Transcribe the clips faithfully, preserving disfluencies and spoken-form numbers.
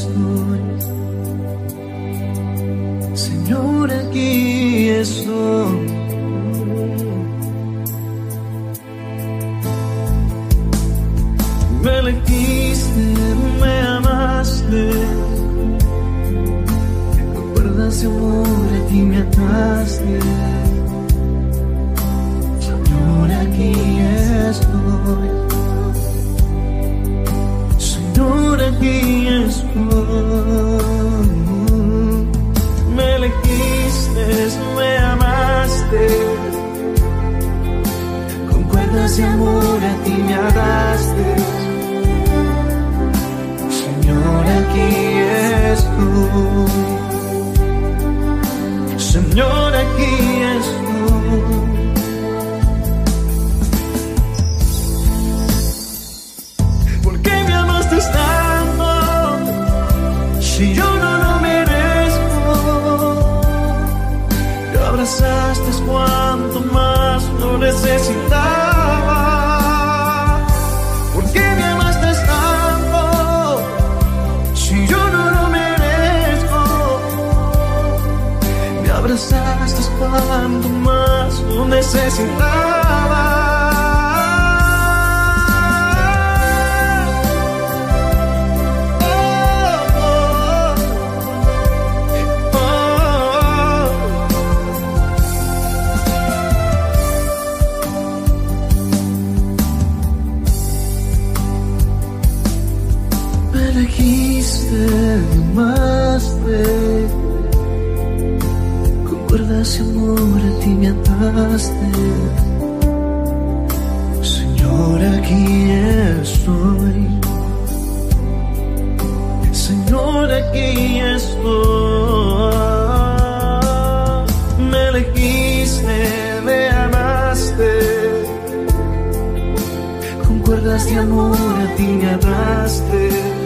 estoy, Señor, aquí estoy. Me elegiste, me amaste, con cuerdas de amor a ti me ataste. Señor, aquí estoy, Señor, aquí estoy. Me elegiste, me amaste, con cuerdas de amor a ti me ataste. Señor, aquí estoy, Señor, aquí estoy. ¿Por qué me amaste tanto si yo no lo merezco? Me abrazaste cuanto más lo necesitaba. ¿Por qué me amaste tanto si yo no lo merezco? Me abrazaste cuanto más lo necesitaba. Amaste, con cuerdas de amor a ti me ataste. Señor, aquí estoy, Señor, aquí estoy. Me elegiste, me amaste, con cuerdas de amor a ti me ataste.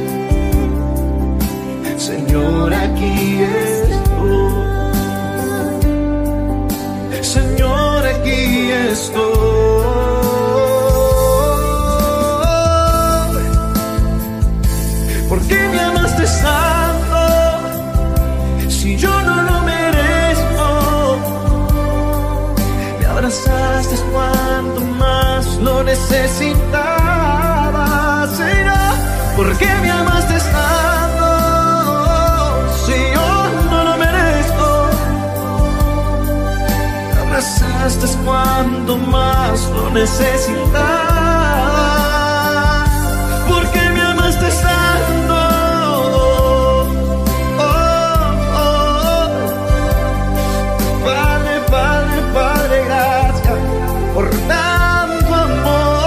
Señor, aquí estoy, Señor, aquí estoy. ¿Por qué me amaste tanto si yo no lo merezco? Me abrazaste cuanto más lo necesitaba. Señor, ¿por qué me amaste tanto? Abrazaste cuando más lo necesitaba. ¿Por qué me amaste tanto? Oh, oh. Padre, Padre, Padre, gracias por tanto amor.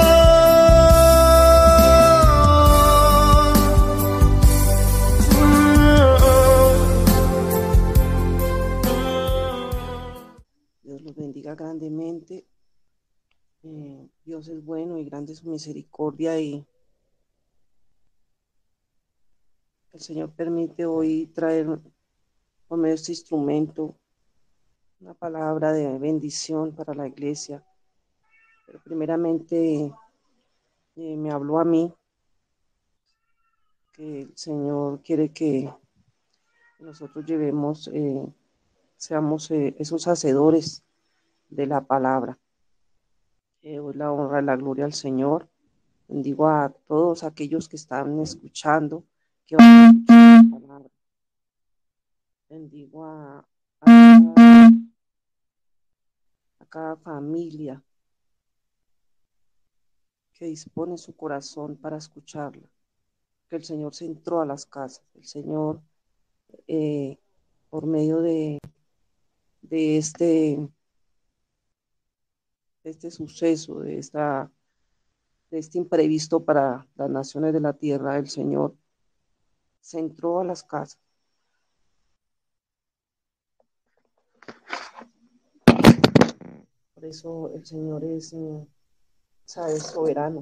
Dios los bendiga grandemente. Eh, Dios es bueno y grande su misericordia, y el Señor permite hoy traer por medio de este instrumento una palabra de bendición para la iglesia. Pero primeramente eh, me habló a mí que el Señor quiere que nosotros llevemos, eh, seamos eh, esos hacedores de la palabra. Eh, doy la honra y la gloria al Señor. Bendigo a todos aquellos que están escuchando, que van a escuchar la palabra. Bendigo a, a, cada, a cada familia que dispone su corazón para escucharla. Que el Señor se entró a las casas. El Señor, eh, por medio de, de este, de este suceso, de esta de este imprevisto para las naciones de la tierra, el Señor se entró a las casas. Por eso el Señor es, sabe, soberano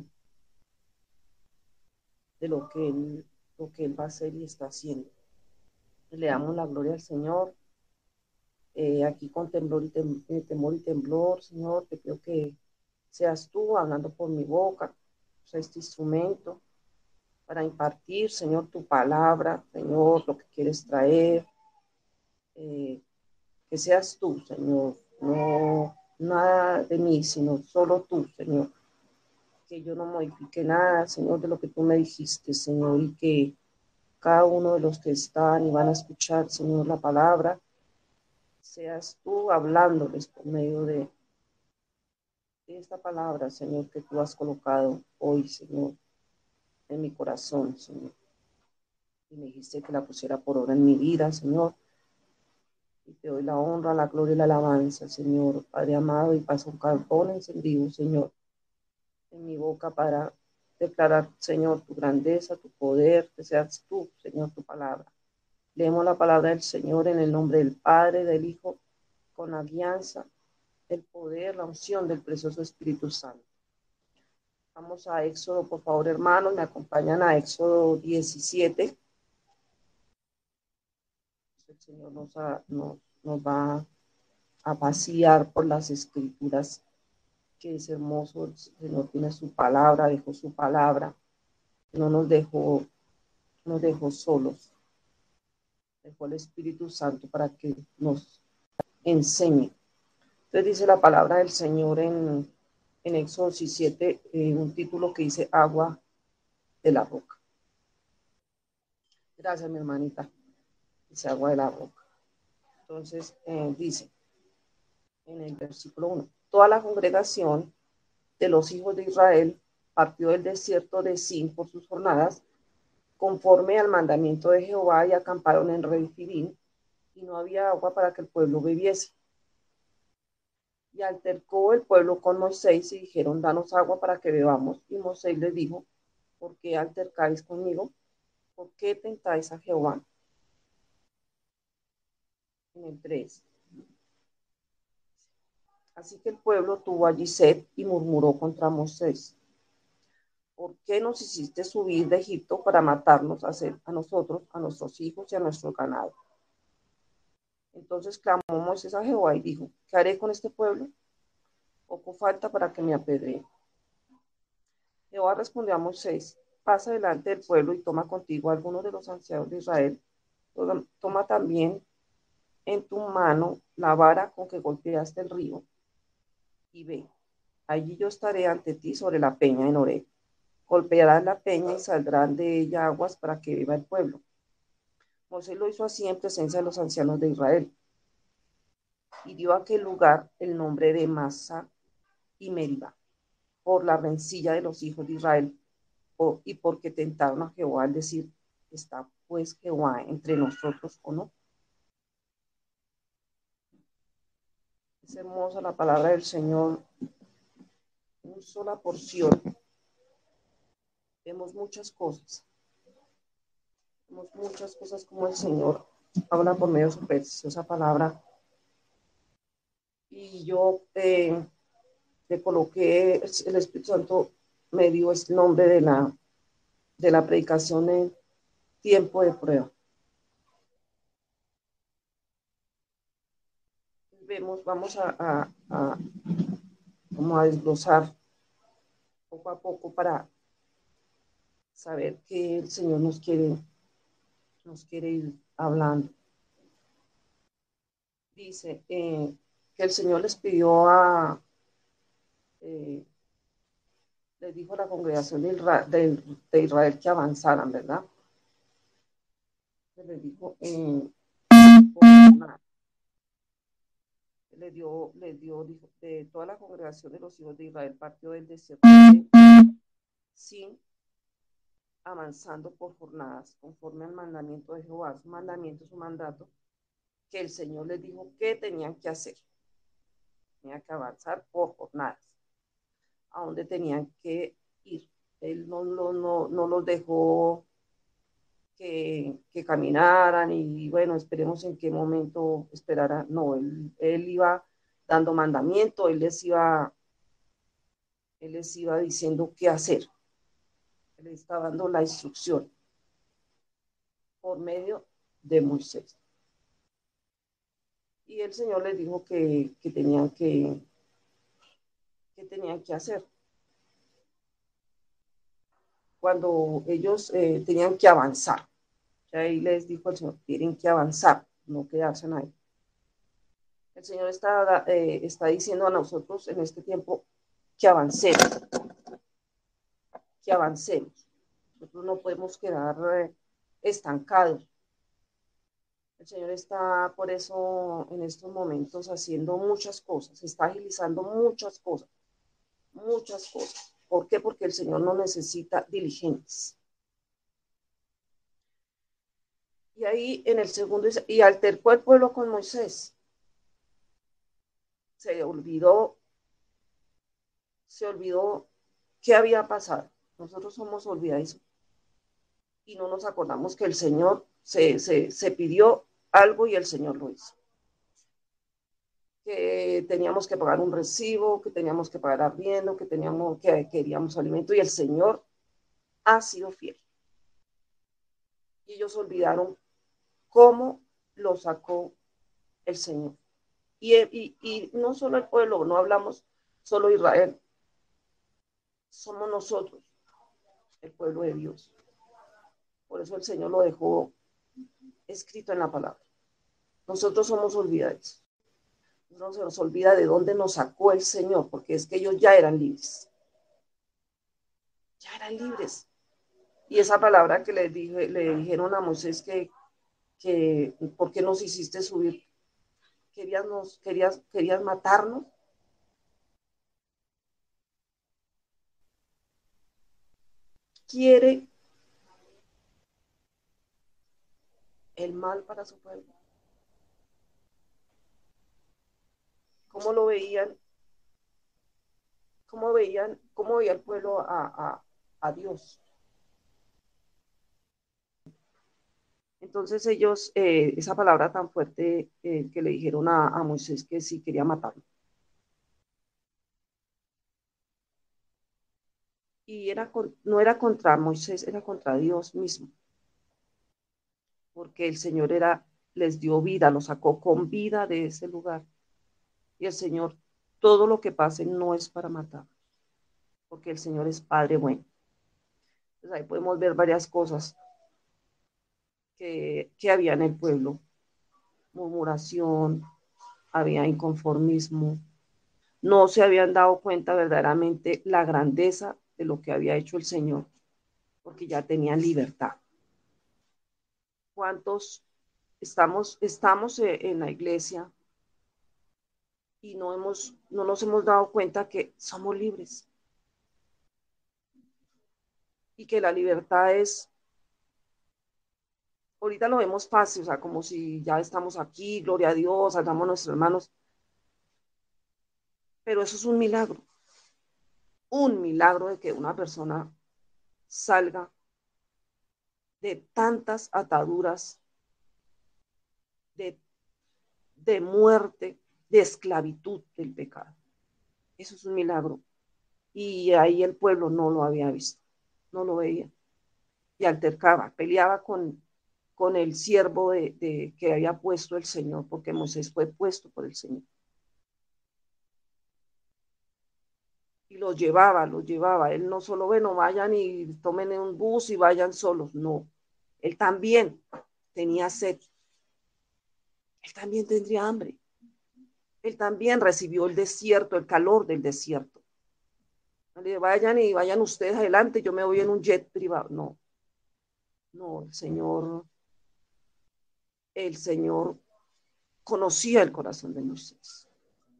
de lo que Él, lo que Él va a hacer y está haciendo. Le damos la gloria al Señor. Eh, aquí con temblor y tem, eh, temor y temblor, Señor, te pido que seas tú hablando por mi boca, o sea, este instrumento, para impartir, Señor, tu palabra, Señor, lo que quieres traer, eh, que seas tú, Señor, no nada de mí, sino solo tú, Señor, que yo no modifique nada, Señor, de lo que tú me dijiste, Señor, y que cada uno de los que están y van a escuchar, Señor, la palabra, seas tú hablándoles por medio de esta palabra, Señor, que tú has colocado hoy, Señor, en mi corazón, Señor. Y me dijiste que la pusiera por obra en mi vida, Señor. Y te doy la honra, la gloria y la alabanza, Señor, Padre amado, y paso un carbón encendido, Señor, en mi boca para declarar, Señor, tu grandeza, tu poder, que seas tú, Señor, tu palabra. Leemos la palabra del Señor en el nombre del Padre, del Hijo, con la guianza, el poder, la unción del precioso Espíritu Santo. Vamos a Éxodo, por favor, hermanos, me acompañan a Éxodo diecisiete. El Señor nos, ha, nos, nos va a pasear por las escrituras, que es hermoso. El Señor tiene su palabra, dejó su palabra, no nos dejó, nos dejó solos, dejó el Espíritu Santo para que nos enseñe. Entonces dice la palabra del Señor en, en Éxodo diecisiete, eh, un título que dice agua de la roca. Gracias, mi hermanita. Dice agua de la roca. Entonces eh, dice en el versículo uno, toda la congregación de los hijos de Israel partió del desierto de Sin por sus jornadas, conforme al mandamiento de Jehová, y acamparon en Refidim, y no había agua para que el pueblo bebiese. Y altercó el pueblo con Moisés y dijeron, danos agua para que bebamos. Y Moisés les dijo, ¿por qué altercáis conmigo? ¿Por qué tentáis a Jehová? En el tres. Así que el pueblo tuvo allí sed y murmuró contra Moisés. ¿Por qué nos hiciste subir de Egipto para matarnos a, hacer, a nosotros, a nuestros hijos y a nuestro ganado? Entonces clamó Moisés a Jehová y dijo, ¿qué haré con este pueblo? Poco falta para que me apedree. Jehová respondió a Moisés, pasa delante del pueblo y toma contigo a algunos de los ancianos de Israel. Toma también en tu mano la vara con que golpeaste el río y ve. Allí yo estaré ante ti sobre la peña en Horeb. Golpearás la peña y saldrán de ella aguas para que beba el pueblo. Moisés lo hizo así en presencia de los ancianos de Israel. Y dio a aquel lugar el nombre de Masa y Meriba, por la rencilla de los hijos de Israel, o, y porque tentaron a Jehová al decir, ¿está pues Jehová entre nosotros o no? Es hermosa la palabra del Señor, una sola porción. Vemos muchas cosas, vemos muchas cosas como el Señor habla por medio de su preciosa palabra. Y yo eh, le coloqué, el Espíritu Santo me dio el nombre de la, de la predicación en tiempo de prueba. Vemos, vamos a, a, a, vamos a desglosar poco a poco para saber que el Señor nos quiere, nos quiere ir hablando. Dice eh, que el Señor les pidió a, eh, les dijo a la congregación de Israel, de, de Israel que avanzaran, ¿verdad? Les dijo, eh, le dio, le dio, dijo, de toda la congregación de los hijos de Israel partió del desierto sin avanzando por jornadas, conforme al mandamiento de Jehová, su mandamiento, su mandato, que el Señor les dijo que tenían que hacer. Tenían que avanzar por jornadas, a donde tenían que ir. Él no, no, no, no los dejó que, que caminaran y bueno, esperemos en qué momento esperara. No, él, él iba dando mandamiento, él les iba, él les iba diciendo qué hacer. Él les estaba dando la instrucción por medio de Moisés. Y el Señor les dijo que, que tenían que, que tenían que hacer. cuando ellos eh, tenían que avanzar. Y ahí les dijo el Señor, tienen que avanzar, no quedarse ahí. El Señor está, eh, está diciendo a nosotros en este tiempo que avancemos, que avancemos. Nosotros no podemos quedar eh, estancados. El Señor está por eso en estos momentos haciendo muchas cosas, está agilizando muchas cosas, muchas cosas. ¿Por qué? Porque el Señor no necesita diligentes. Y ahí en el segundo, y altercó el pueblo con Moisés. Se olvidó, se olvidó qué había pasado. Nosotros somos olvidadizos y no nos acordamos que el Señor se, se, se pidió algo y el Señor lo hizo. Que teníamos que pagar un recibo, que teníamos que pagar arriendo, que teníamos que queríamos alimento y el Señor ha sido fiel. Y ellos olvidaron cómo lo sacó el Señor. Y, y, y no solo el pueblo, no hablamos solo Israel, somos nosotros, el pueblo de Dios. Por eso el Señor lo dejó escrito en la palabra. Nosotros somos olvidados. No se nos olvida de dónde nos sacó el Señor, porque es que ellos ya eran libres. Ya eran libres. Y esa palabra que le, dije, le dijeron a Moisés que, que ¿por qué nos hiciste subir? ¿Querías, nos, querías, querías matarnos? Quiere el mal para su pueblo. ¿Cómo lo veían? ¿Cómo veían? ¿Cómo veía el pueblo a, a, a Dios? Entonces ellos, eh, esa palabra tan fuerte eh, que le dijeron a, a Moisés que sí quería matarlo. Y era, no era contra Moisés, era contra Dios mismo. Porque el Señor era, les dio vida, los sacó con vida de ese lugar. Y el Señor, todo lo que pase no es para matar, porque el Señor es Padre bueno. Entonces ahí podemos ver varias cosas que, que había en el pueblo. Murmuración, había inconformismo. No se habían dado cuenta verdaderamente la grandeza de lo que había hecho el Señor, porque ya tenían libertad. ¿Cuántos estamos, estamos en la iglesia y no, hemos, no nos hemos dado cuenta que somos libres? Y que la libertad es, ahorita lo vemos fácil, o sea, como si ya estamos aquí, gloria a Dios, salgamos a nuestros hermanos, pero eso es un milagro, un milagro de que una persona salga de tantas ataduras, de, de muerte, de esclavitud del pecado. Eso es un milagro. Y ahí el pueblo no lo había visto, no lo veía. Y altercaba, peleaba con, con el siervo de, de, que había puesto el Señor, porque Moisés fue puesto por el Señor. Y los llevaba, los llevaba. Él no solo, bueno, vayan y tomen un bus y vayan solos, no. Él también tenía sed. Él también tendría hambre. Él también recibió el desierto, el calor del desierto. No le vayan y vayan ustedes adelante, yo me voy en un jet privado. No, no, el Señor, el Señor conocía el corazón de Moisés.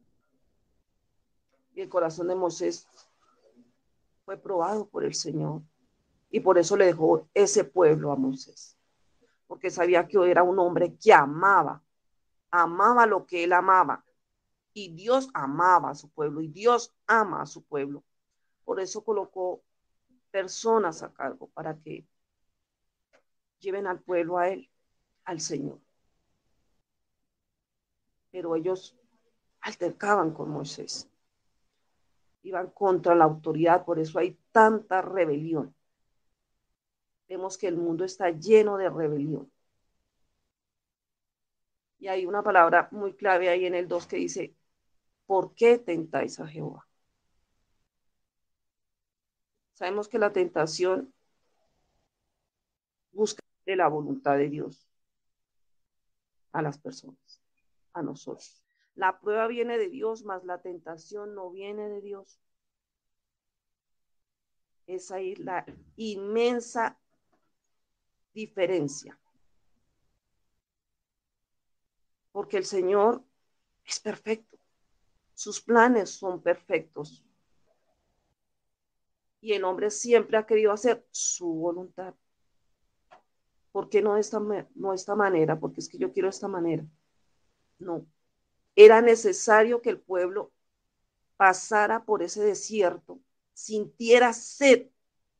Y el corazón de Moisés fue probado por el Señor. Y por eso le dejó ese pueblo a Moisés. Porque sabía que era un hombre que amaba, amaba lo que él amaba. Y Dios amaba a su pueblo y Dios ama a su pueblo. Por eso colocó personas a cargo para que lleven al pueblo a él, al Señor. Pero ellos altercaban con Moisés. Iban contra la autoridad, por eso hay tanta rebelión. Vemos que el mundo está lleno de rebelión. Y hay una palabra muy clave ahí en el dos que dice, ¿por qué tentáis a Jehová? Sabemos que la tentación busca de la voluntad de Dios a las personas, a nosotros. La prueba viene de Dios, mas la tentación no viene de Dios. Esa es la inmensa diferencia. Porque el Señor es perfecto. Sus planes son perfectos. Y el hombre siempre ha querido hacer su voluntad. ¿Por qué no de esta, no de esta manera? Porque es que yo quiero de esta manera. No. Era necesario que el pueblo pasara por ese desierto, sintiera sed,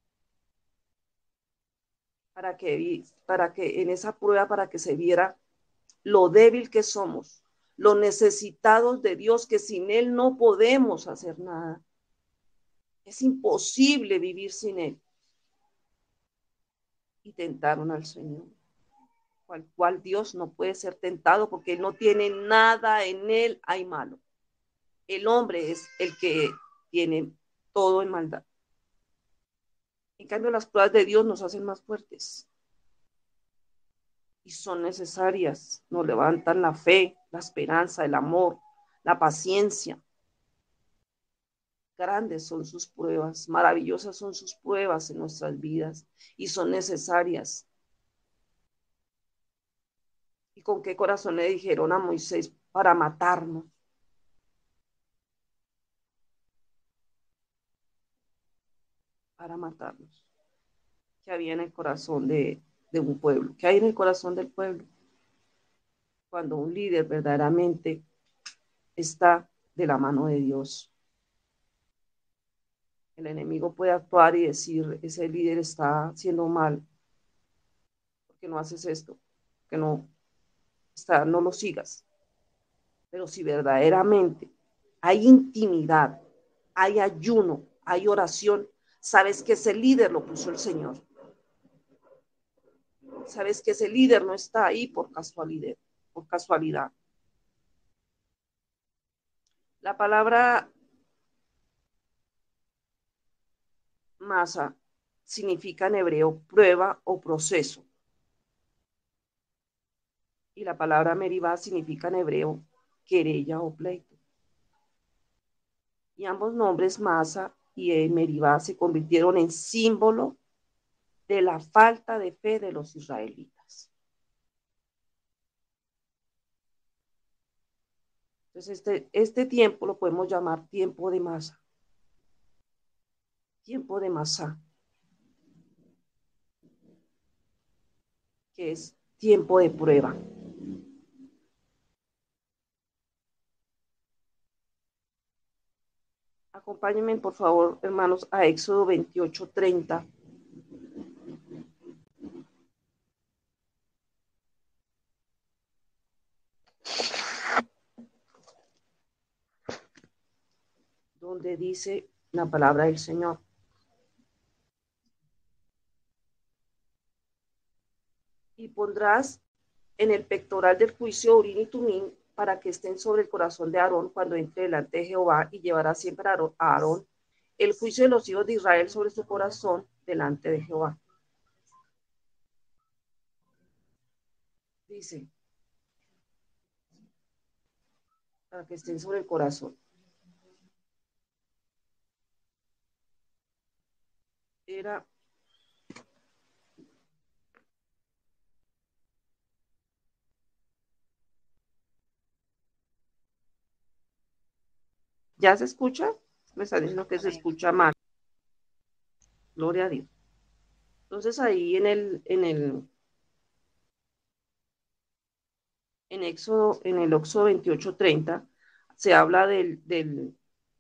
para que, para que en esa prueba, para que se viera lo débil que somos, lo necesitados de Dios, que sin Él no podemos hacer nada. Es imposible vivir sin Él. Y tentaron al Señor, al cual Dios no puede ser tentado porque Él no tiene nada en Él, hay malo. El hombre es el que tiene todo en maldad. En cambio, las pruebas de Dios nos hacen más fuertes. Y son necesarias. Nos levantan la fe, la esperanza, el amor, la paciencia. Grandes son sus pruebas, maravillosas son sus pruebas en nuestras vidas y son necesarias. ¿Y con qué corazón le dijeron a Moisés? Para matarnos. Para matarnos. ¿Qué había en el corazón de, de un pueblo? ¿Qué hay en el corazón del pueblo? Cuando un líder verdaderamente está de la mano de Dios. El enemigo puede actuar y decir, ese líder está haciendo mal, porque no haces esto, que no, está, no lo sigas. Pero si verdaderamente hay intimidad, hay ayuno, hay oración, sabes que ese líder lo puso el Señor. Sabes que ese líder no está ahí por casualidad, por casualidad. La palabra masa significa en hebreo prueba o proceso. Y la palabra meribá significa en hebreo querella o pleito. Y ambos nombres, Masa y Meribá, se convirtieron en símbolo de la falta de fe de los israelitas. Entonces, este, este tiempo lo podemos llamar tiempo de Masa. Tiempo de Masa. Que es tiempo de prueba. Acompáñenme, por favor, hermanos, a Éxodo veintiocho treinta. Donde dice la palabra del Señor. Y pondrás en el pectoral del juicio Urín y Tumín para que estén sobre el corazón de Aarón cuando entre delante de Jehová, y llevará siempre a Aarón el juicio de los hijos de Israel sobre su corazón delante de Jehová. Dice, para que estén sobre el corazón. Era ¿ya se escucha? Me está diciendo que se escucha mal. Gloria a Dios. Entonces ahí en el, en el, en Éxodo, en el Éxodo veintiocho treinta, se habla del, del,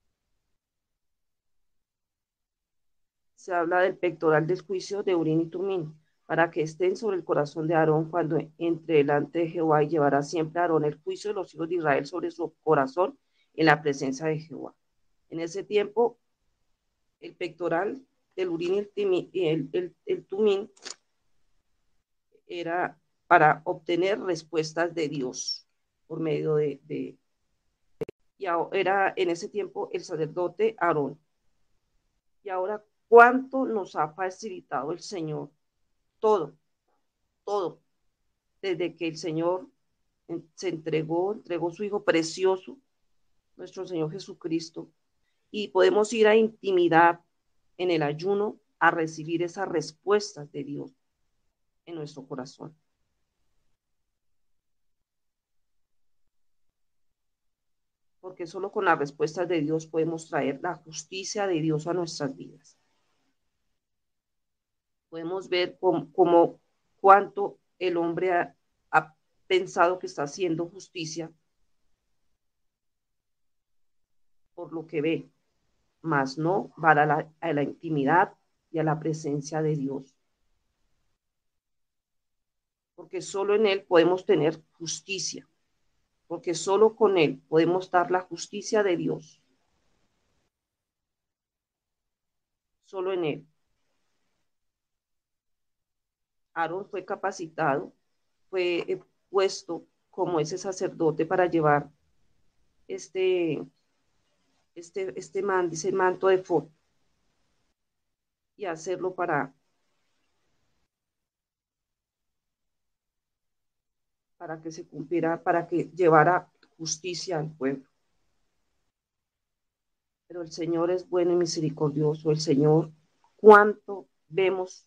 se habla del pectoral del juicio de Urín y Tumín, para que estén sobre el corazón de Aarón cuando entre delante de Jehová, y llevará siempre a Aarón el juicio de los hijos de Israel sobre su corazón en la presencia de Jehová. En ese tiempo, el pectoral del Urín y el, timín, el, el, el Tumín era para obtener respuestas de Dios por medio de, de y era en ese tiempo el sacerdote Aarón. Y ahora, ¿cuánto nos ha facilitado el Señor? Todo. todo, desde que el Señor se entregó, entregó su Hijo precioso, nuestro Señor Jesucristo, y podemos ir a intimidad en el ayuno a recibir esas respuestas de Dios en nuestro corazón. Porque solo con las respuestas de Dios podemos traer la justicia de Dios a nuestras vidas. Podemos ver cómo, cómo cuánto el hombre ha, ha pensado que está haciendo justicia por lo que ve, mas no va a la, a la intimidad y a la presencia de Dios. Porque solo en Él podemos tener justicia, porque solo con Él podemos dar la justicia de Dios. Solo en Él. Aarón fue capacitado, fue puesto como ese sacerdote para llevar este, este, este man, ese manto de efod y hacerlo para, para que se cumpliera, para que llevara justicia al pueblo. Pero el Señor es bueno y misericordioso. El Señor, cuánto vemos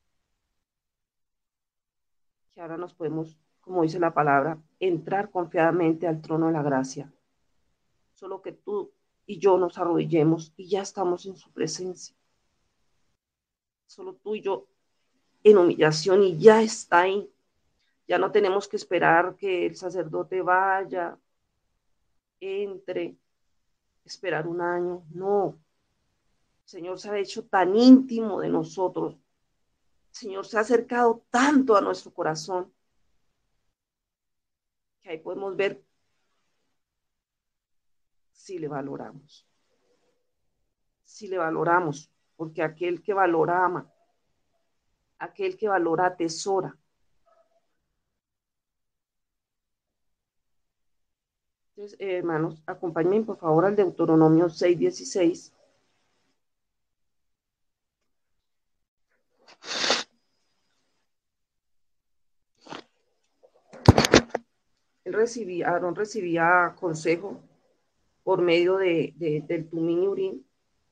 que ahora nos podemos, como dice la palabra, entrar confiadamente al trono de la gracia. Solo que tú y yo nos arrodillemos y ya estamos en su presencia. Solo tú y yo en humillación y ya está ahí. Ya no tenemos que esperar que el sacerdote vaya, entre, esperar un año. No. El Señor se ha hecho tan íntimo de nosotros. El Señor se ha acercado tanto a nuestro corazón que ahí podemos ver si le valoramos. Si le valoramos, porque aquel que valora ama, aquel que valora atesora. Entonces, eh, hermanos, acompáñenme por favor al Deuteronomio seis dieciséis. Él recibía, Aarón recibía consejo por medio de, de, del Tumim y Urim,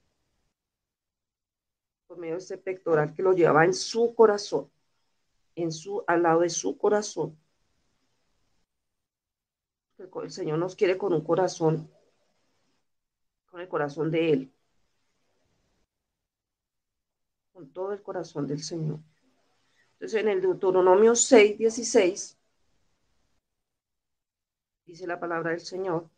por medio de ese pectoral que lo llevaba en su corazón, en su, al lado de su corazón. El, el Señor nos quiere con un corazón, con el corazón de Él, con todo el corazón del Señor. Entonces, en el Deuteronomio seis dieciséis, dice la palabra del Señor: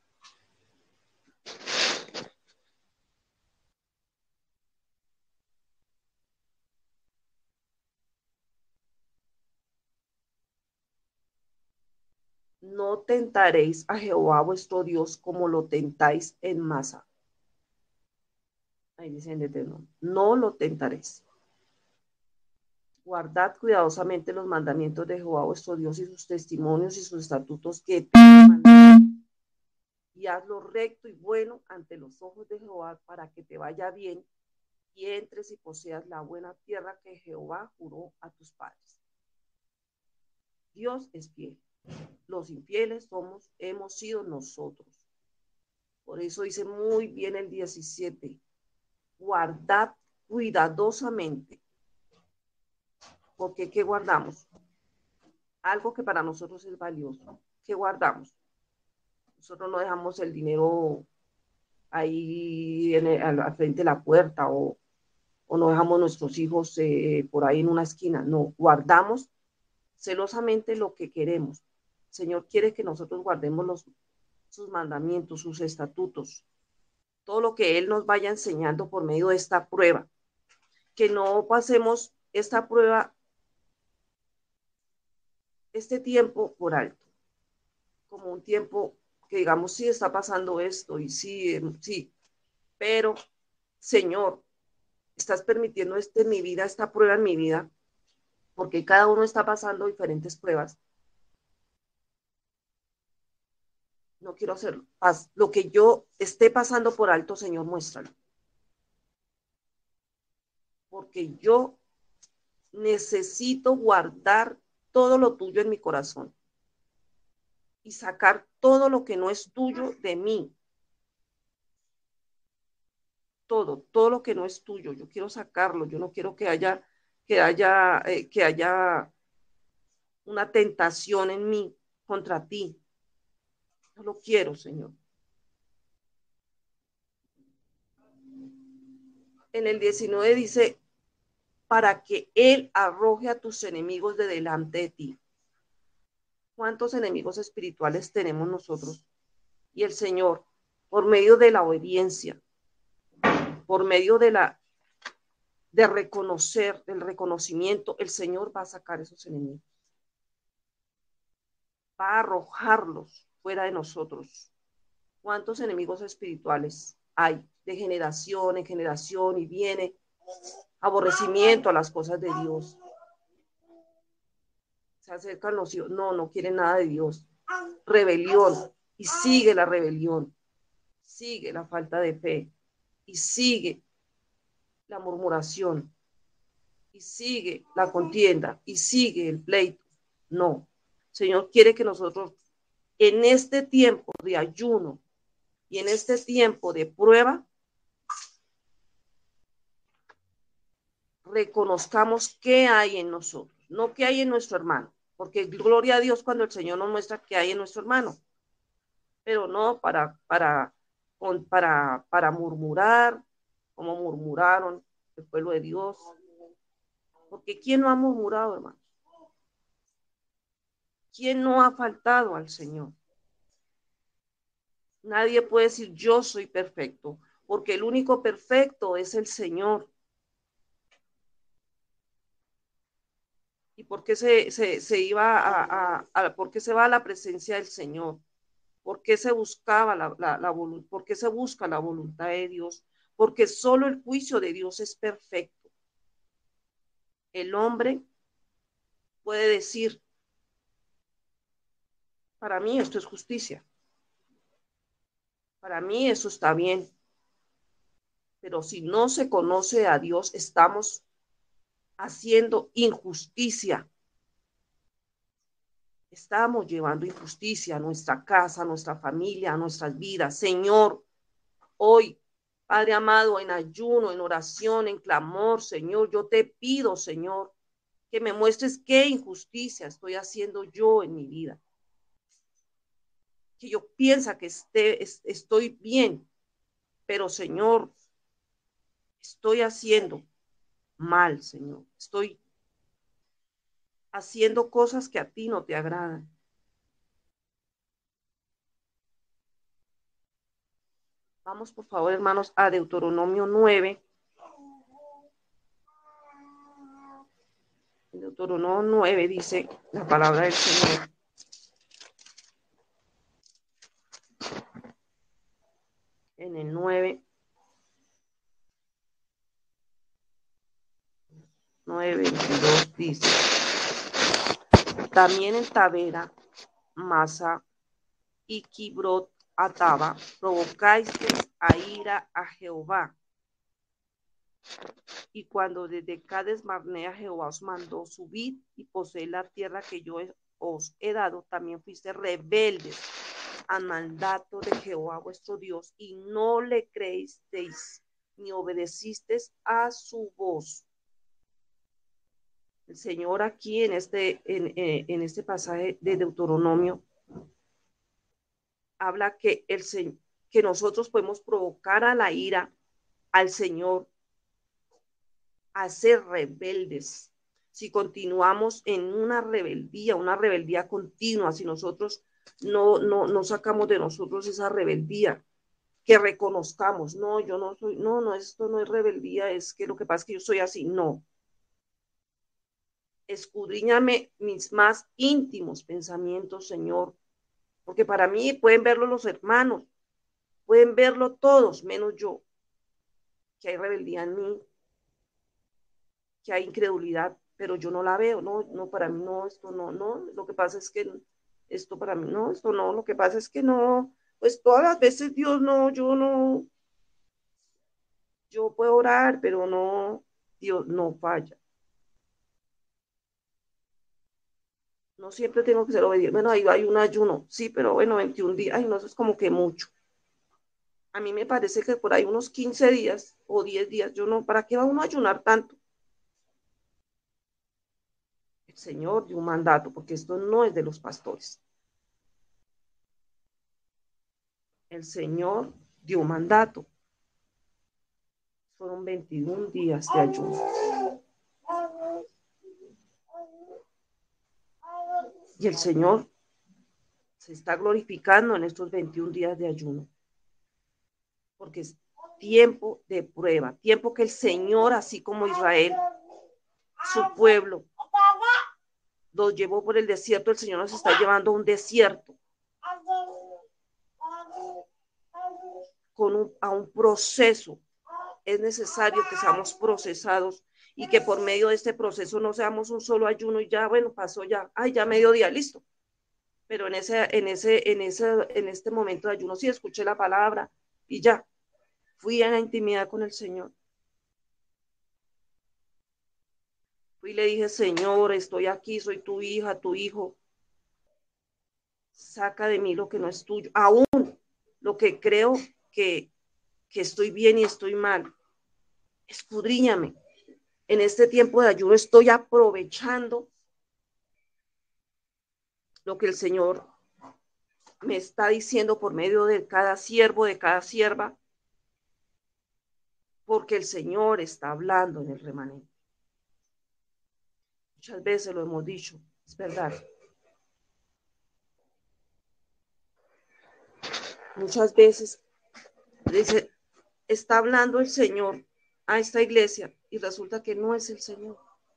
no tentaréis a Jehová vuestro Dios como lo tentáis en Masa. Ahí dice en Eterno, no lo tentaréis. Guardad cuidadosamente los mandamientos de Jehová vuestro Dios y sus testimonios y sus estatutos que te mandan, y haz lo recto y bueno ante los ojos de Jehová para que te vaya bien y entres y poseas la buena tierra que Jehová juró a tus padres. Dios es fiel. Los infieles somos, hemos sido nosotros. Por eso dice muy bien el diecisiete, guardad cuidadosamente. Porque ¿qué guardamos? Algo que para nosotros es valioso. ¿Qué guardamos? Nosotros no dejamos el dinero ahí en el, al frente de la puerta o, o no dejamos nuestros hijos eh, por ahí en una esquina. No, guardamos celosamente lo que queremos. El Señor quiere que nosotros guardemos los, sus mandamientos, sus estatutos, todo lo que Él nos vaya enseñando por medio de esta prueba. Que no pasemos esta prueba, este tiempo por alto, como un tiempo que digamos, sí está pasando esto y sí, sí, pero Señor, estás permitiendo este en mi vida, esta prueba en mi vida, porque cada uno está pasando diferentes pruebas. No quiero hacerlo. Lo que yo esté pasando por alto, Señor, muéstralo. Porque yo necesito guardar todo lo tuyo en mi corazón y sacar todo lo que no es tuyo de mí. Todo, todo lo que no es tuyo, yo quiero sacarlo, yo no quiero que haya, que haya, eh, que haya una tentación en mí contra ti. No lo quiero, Señor. En el diecinueve dice, para que Él arroje a tus enemigos de delante de ti. ¿Cuántos enemigos espirituales tenemos nosotros? Y el Señor, por medio de la obediencia, por medio de la de reconocer, del reconocimiento, el Señor va a sacar esos enemigos. Va a arrojarlos fuera de nosotros. ¿Cuántos enemigos espirituales hay de generación en generación y viene aborrecimiento a las cosas de Dios? Se acercan los hijos, no, no quieren nada de Dios. Rebelión, y sigue la rebelión, sigue la falta de fe, y sigue la murmuración, y sigue la contienda, y sigue el pleito. No, Señor quiere que nosotros en este tiempo de ayuno y en este tiempo de prueba reconozcamos qué hay en nosotros, no qué hay en nuestro hermano, porque gloria a Dios cuando el Señor nos muestra qué hay en nuestro hermano, pero no para, para, para, para murmurar, como murmuraron el pueblo de Dios, porque ¿quién no ha murmurado, hermano? ¿Quién no ha faltado al Señor? Nadie puede decir yo soy perfecto, porque el único perfecto es el Señor. ¿Y por qué se, se, se iba a, a, a, por qué se va a la presencia del Señor? ¿Por qué se buscaba la, la, la voluntad? ¿Por qué se busca la voluntad de Dios? Porque solo el juicio de Dios es perfecto. El hombre puede decir, para mí esto es justicia. Para mí eso está bien. Pero si no se conoce a Dios, estamos haciendo injusticia. Estamos llevando injusticia a nuestra casa, a nuestra familia, a nuestras vidas. Señor, hoy, Padre amado, en ayuno, en oración, en clamor, Señor, yo te pido, Señor, que me muestres qué injusticia estoy haciendo yo en mi vida. Que yo piensa que esté, estoy bien, pero, Señor, estoy haciendo mal, Señor. Estoy haciendo cosas que a ti no te agradan. Vamos, por favor, hermanos, a Deuteronomio nueve. Deuteronomio nueve dice la palabra del Señor. En el nueve, nueve veintidós dice, también en Tabera, Masa y Kibrot Ataba, provocáis a ira a Jehová. Y cuando desde Cades Barnea Jehová os mandó subir y poseer la tierra que yo os he dado, también fuiste rebeldes al mandato de Jehová vuestro Dios, y no le creísteis ni obedecisteis a su voz. El Señor aquí en este, en, en este pasaje de Deuteronomio habla que, el, que nosotros podemos provocar a la ira al Señor, a ser rebeldes. Si continuamos en una rebeldía, una rebeldía continua, si nosotros no, no, no sacamos de nosotros esa rebeldía, que reconozcamos, no, yo no soy, no, no, esto no es rebeldía, es que lo que pasa es que yo soy así, no. Escudriñame mis más íntimos pensamientos, Señor, porque para mí pueden verlo los hermanos, pueden verlo todos, menos yo, que hay rebeldía en mí, que hay incredulidad, pero yo no la veo, no, no, para mí no, esto no, no, lo que pasa es que esto para mí no, esto no, lo que pasa es que no, pues todas las veces Dios no, yo no, yo puedo orar, pero no, Dios no falla. No siempre tengo que ser obediente. Bueno, ahí hay un ayuno, sí, pero bueno, veintiún días, ay, no, eso es como que mucho. A mí me parece que por ahí unos quince días o diez días, yo no, ¿para qué va uno a ayunar tanto? El Señor dio un mandato, porque esto no es de los pastores. El Señor dio un mandato. Fueron veintiún días de ayuno. Y el Señor se está glorificando en estos veintiún días de ayuno. Porque es tiempo de prueba, tiempo que el Señor, así como Israel, su pueblo, los llevó por el desierto, el Señor nos está llevando a un desierto con un, a un proceso. Es necesario que seamos procesados y que por medio de este proceso no seamos un solo ayuno y ya, bueno, pasó ya, ay, ya mediodía, listo. Pero en ese, en ese, en ese, en este momento de ayuno sí escuché la palabra y ya, fui a la intimidad con el Señor. Fui y le dije, Señor, estoy aquí, soy tu hija, tu hijo. Saca de mí lo que no es tuyo, aún lo que creo que, que estoy bien y estoy mal. Escudriñame. En este tiempo de ayuno estoy aprovechando lo que el Señor me está diciendo por medio de cada siervo, de cada sierva, porque el Señor está hablando en el remanente. Muchas veces lo hemos dicho, es verdad. Muchas veces dice, está hablando el Señor a esta iglesia y resulta que no es el Señor.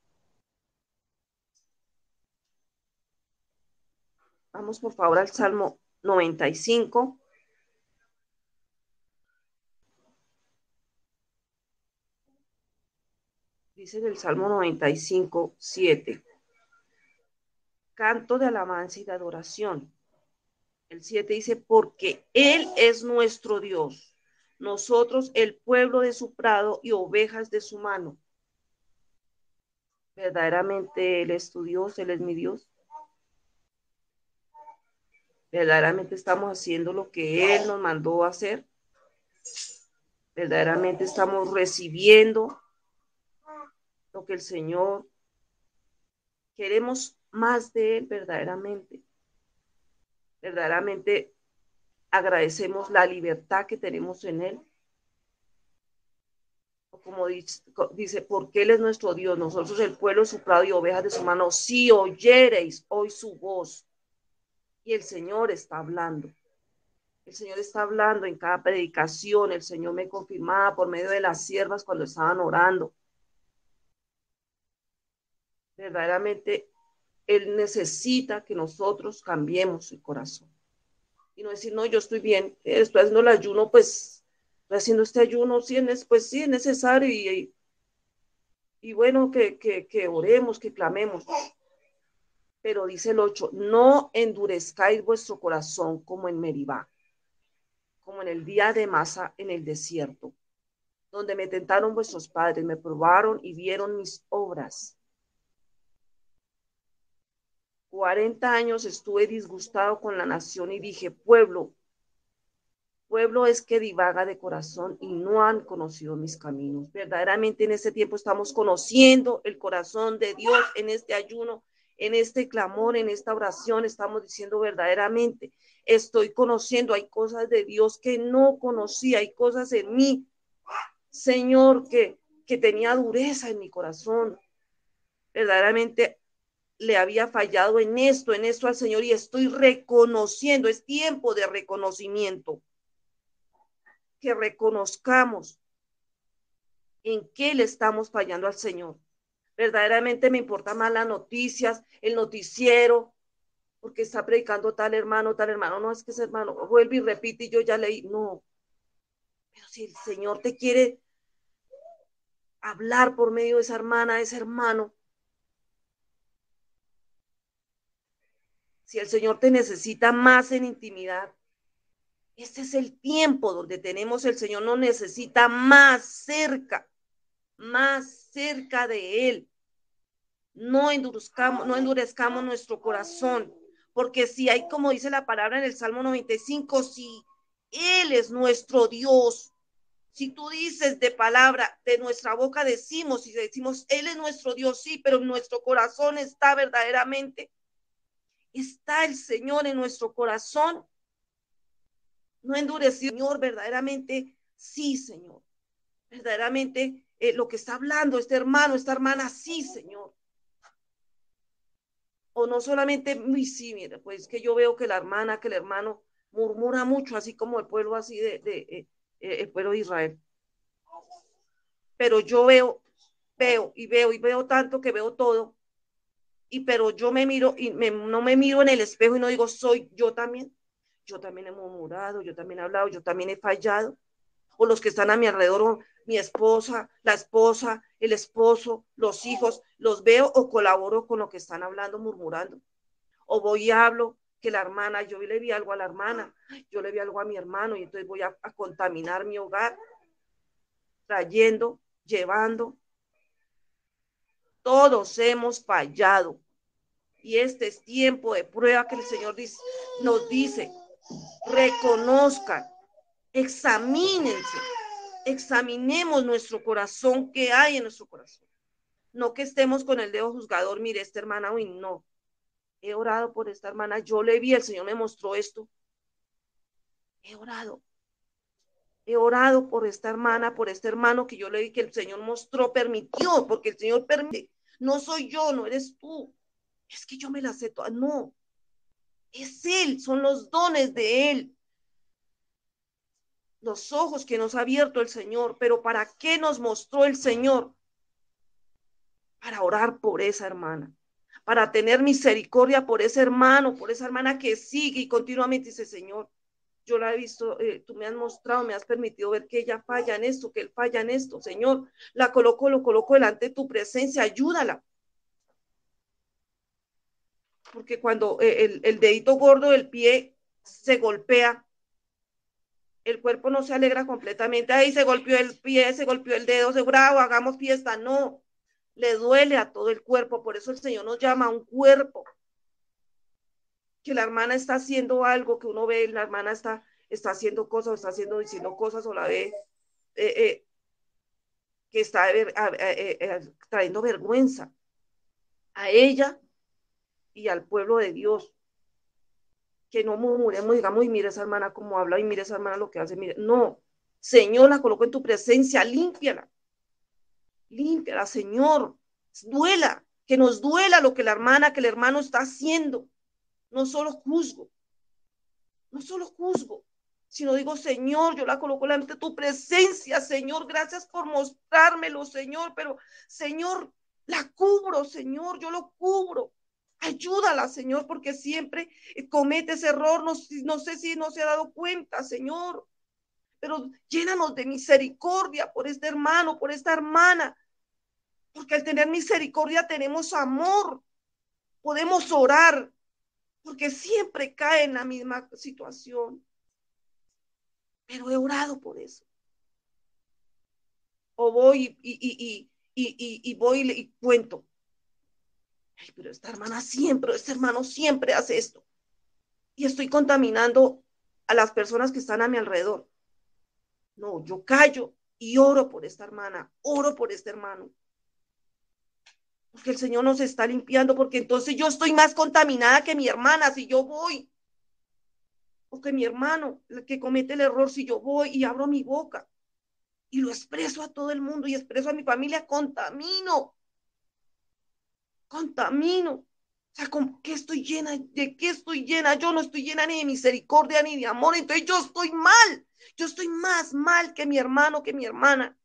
Vamos por favor al Salmo noventa y cinco. Dice en el Salmo noventa y cinco, siete. Canto de alabanza y de adoración. El siete dice, porque Él es nuestro Dios, nosotros el pueblo de su prado y ovejas de su mano. Verdaderamente Él es tu Dios, Él es mi Dios. Verdaderamente estamos haciendo lo que Él nos mandó a hacer. Verdaderamente estamos recibiendo lo que el Señor, queremos más de Él verdaderamente. Verdaderamente agradecemos la libertad que tenemos en Él. O como dice, dice, porque Él es nuestro Dios, nosotros el pueblo de su prado y ovejas de su mano, si oyereis hoy su voz. Y el Señor está hablando. El Señor está hablando en cada predicación. El Señor me confirmaba por medio de las siervas cuando estaban orando. Verdaderamente, Él necesita que nosotros cambiemos el corazón. Y no decir, no, yo estoy bien, estoy haciendo el ayuno, pues, estoy haciendo este ayuno, sí, pues sí, es necesario. Y, y bueno, que, que, que oremos, que clamemos. Pero dice el ocho, no endurezcáis vuestro corazón como en Meribá, como en el día de Masa en el desierto, donde me tentaron vuestros padres, me probaron y vieron mis obras. Cuarenta años estuve disgustado con la nación y dije, pueblo, pueblo es que divaga de corazón y no han conocido mis caminos. Verdaderamente en este tiempo estamos conociendo el corazón de Dios en este ayuno, en este clamor, en esta oración. Estamos diciendo verdaderamente, estoy conociendo, hay cosas de Dios que no conocía, hay cosas en mí, Señor, que, que tenía dureza en mi corazón. Verdaderamente le había fallado en esto, en esto al Señor y estoy reconociendo, es tiempo de reconocimiento, que reconozcamos en qué le estamos fallando al Señor. Verdaderamente me importa más las noticias, el noticiero, porque está predicando tal hermano, tal hermano, no es que ese hermano vuelve y repite y yo ya leí, no. Pero si el Señor te quiere hablar por medio de esa hermana, de ese hermano, si el Señor te necesita más en intimidad, este es el tiempo donde tenemos, el Señor nos necesita más cerca, más cerca de Él. no endurezcamos, no endurezcamos nuestro corazón, porque si hay, como dice la palabra en el Salmo noventa y cinco, si Él es nuestro Dios, si tú dices de palabra, de nuestra boca decimos y decimos, Él es nuestro Dios, sí, pero en nuestro corazón está verdaderamente, está el Señor en nuestro corazón, no endurecido, Señor, verdaderamente, sí, Señor, verdaderamente eh, lo que está hablando este hermano, esta hermana, sí, Señor. O no solamente, sí, mira, pues que yo veo que la hermana, que el hermano murmura mucho, así como el pueblo así de, de eh, eh, el pueblo de Israel. Pero yo veo, veo y veo y veo tanto que veo todo, y pero yo me miro y me, no me miro en el espejo y no digo, soy yo también. Yo también he murmurado, yo también he hablado, yo también he fallado. O los que están a mi alrededor, o mi esposa, la esposa, el esposo, los hijos, los veo o colaboro con lo que están hablando, murmurando. O voy y hablo que la hermana, yo le vi algo a la hermana, yo le vi algo a mi hermano y entonces voy a, a contaminar mi hogar, trayendo, llevando. Todos hemos fallado y este es tiempo de prueba que el Señor dice, nos dice, reconozcan, examínense, examinemos nuestro corazón, qué hay en nuestro corazón. No que estemos con el dedo juzgador, mire, esta hermana, uy, no, he orado por esta hermana, yo le vi, el Señor me mostró esto, he orado, he orado por esta hermana, por este hermano que yo le vi que el Señor mostró, permitió, porque el Señor permite, no soy yo, no eres tú, es que yo me la sé toda, no, es Él, son los dones de Él, los ojos que nos ha abierto el Señor, pero ¿para qué nos mostró el Señor? Para orar por esa hermana, para tener misericordia por ese hermano, por esa hermana que sigue y continuamente dice, Señor, yo la he visto, eh, tú me has mostrado, me has permitido ver que ella falla en esto, que él falla en esto, Señor, la coloco, lo coloco delante de tu presencia, ayúdala. Porque cuando eh, el, el dedito gordo del pie se golpea, el cuerpo no se alegra completamente, ahí se golpeó el pie, se golpeó el dedo, se bravo, hagamos fiesta, no, le duele a todo el cuerpo, por eso el Señor nos llama a un cuerpo, que la hermana está haciendo algo, que uno ve, la hermana está, está haciendo cosas, o está haciendo, diciendo cosas, o la ve eh, eh, que está eh, eh, eh, trayendo vergüenza a ella y al pueblo de Dios. Que no murmuremos, digamos, y mira esa hermana cómo habla, y mira esa hermana lo que hace, mira, no, Señor, la coloco en tu presencia, límpiala, límpiala, Señor, duela, que nos duela lo que la hermana, que el hermano está haciendo, no solo juzgo, no solo juzgo, sino digo, Señor, yo la coloco ante tu presencia, Señor, gracias por mostrármelo, Señor, pero, Señor, la cubro, Señor, yo lo cubro, ayúdala, Señor, porque siempre comete ese error, no, no sé si no se ha dado cuenta, Señor, pero llénanos de misericordia por este hermano, por esta hermana, porque al tener misericordia tenemos amor, podemos orar, porque siempre cae en la misma situación, pero he orado por eso. O voy y, y, y, y, y, y voy y, y cuento, ay, pero esta hermana siempre, este hermano siempre hace esto, y estoy contaminando a las personas que están a mi alrededor. No, yo callo y oro por esta hermana, oro por este hermano, porque el Señor nos está limpiando, porque entonces yo estoy más contaminada que mi hermana si yo voy, o que mi hermano, el que comete el error, si yo voy y abro mi boca y lo expreso a todo el mundo y expreso a mi familia, contamino, contamino. O sea, ¿con qué estoy llena? ¿De qué estoy llena? Yo no estoy llena ni de misericordia ni de amor, entonces yo estoy mal. Yo estoy más mal que mi hermano, que mi hermana.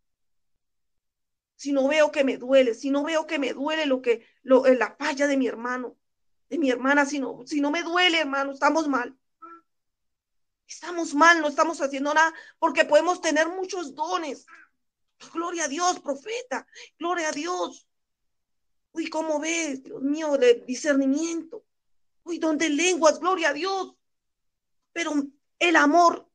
Si no veo que me duele, si no veo que me duele lo que, lo, la falla de mi hermano, de mi hermana, si no, si no me duele, hermano, estamos mal. Estamos mal, no estamos haciendo nada, porque podemos tener muchos dones. Gloria a Dios, profeta, gloria a Dios. Uy, ¿cómo ves? Dios mío, de discernimiento. Uy, ¿dónde lenguas? Gloria a Dios. Pero el amor,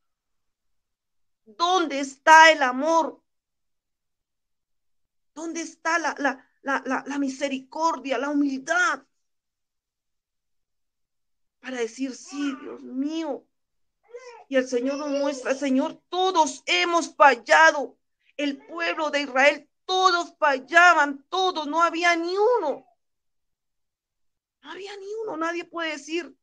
¿dónde está el amor? ¿Dónde está la, la, la, la, la misericordia, la humildad, para decir, sí, Dios mío. Y el Señor nos muestra, Señor, todos hemos fallado. El pueblo de Israel, todos fallaban, todos, no había ni uno. No había ni uno, nadie puede decir,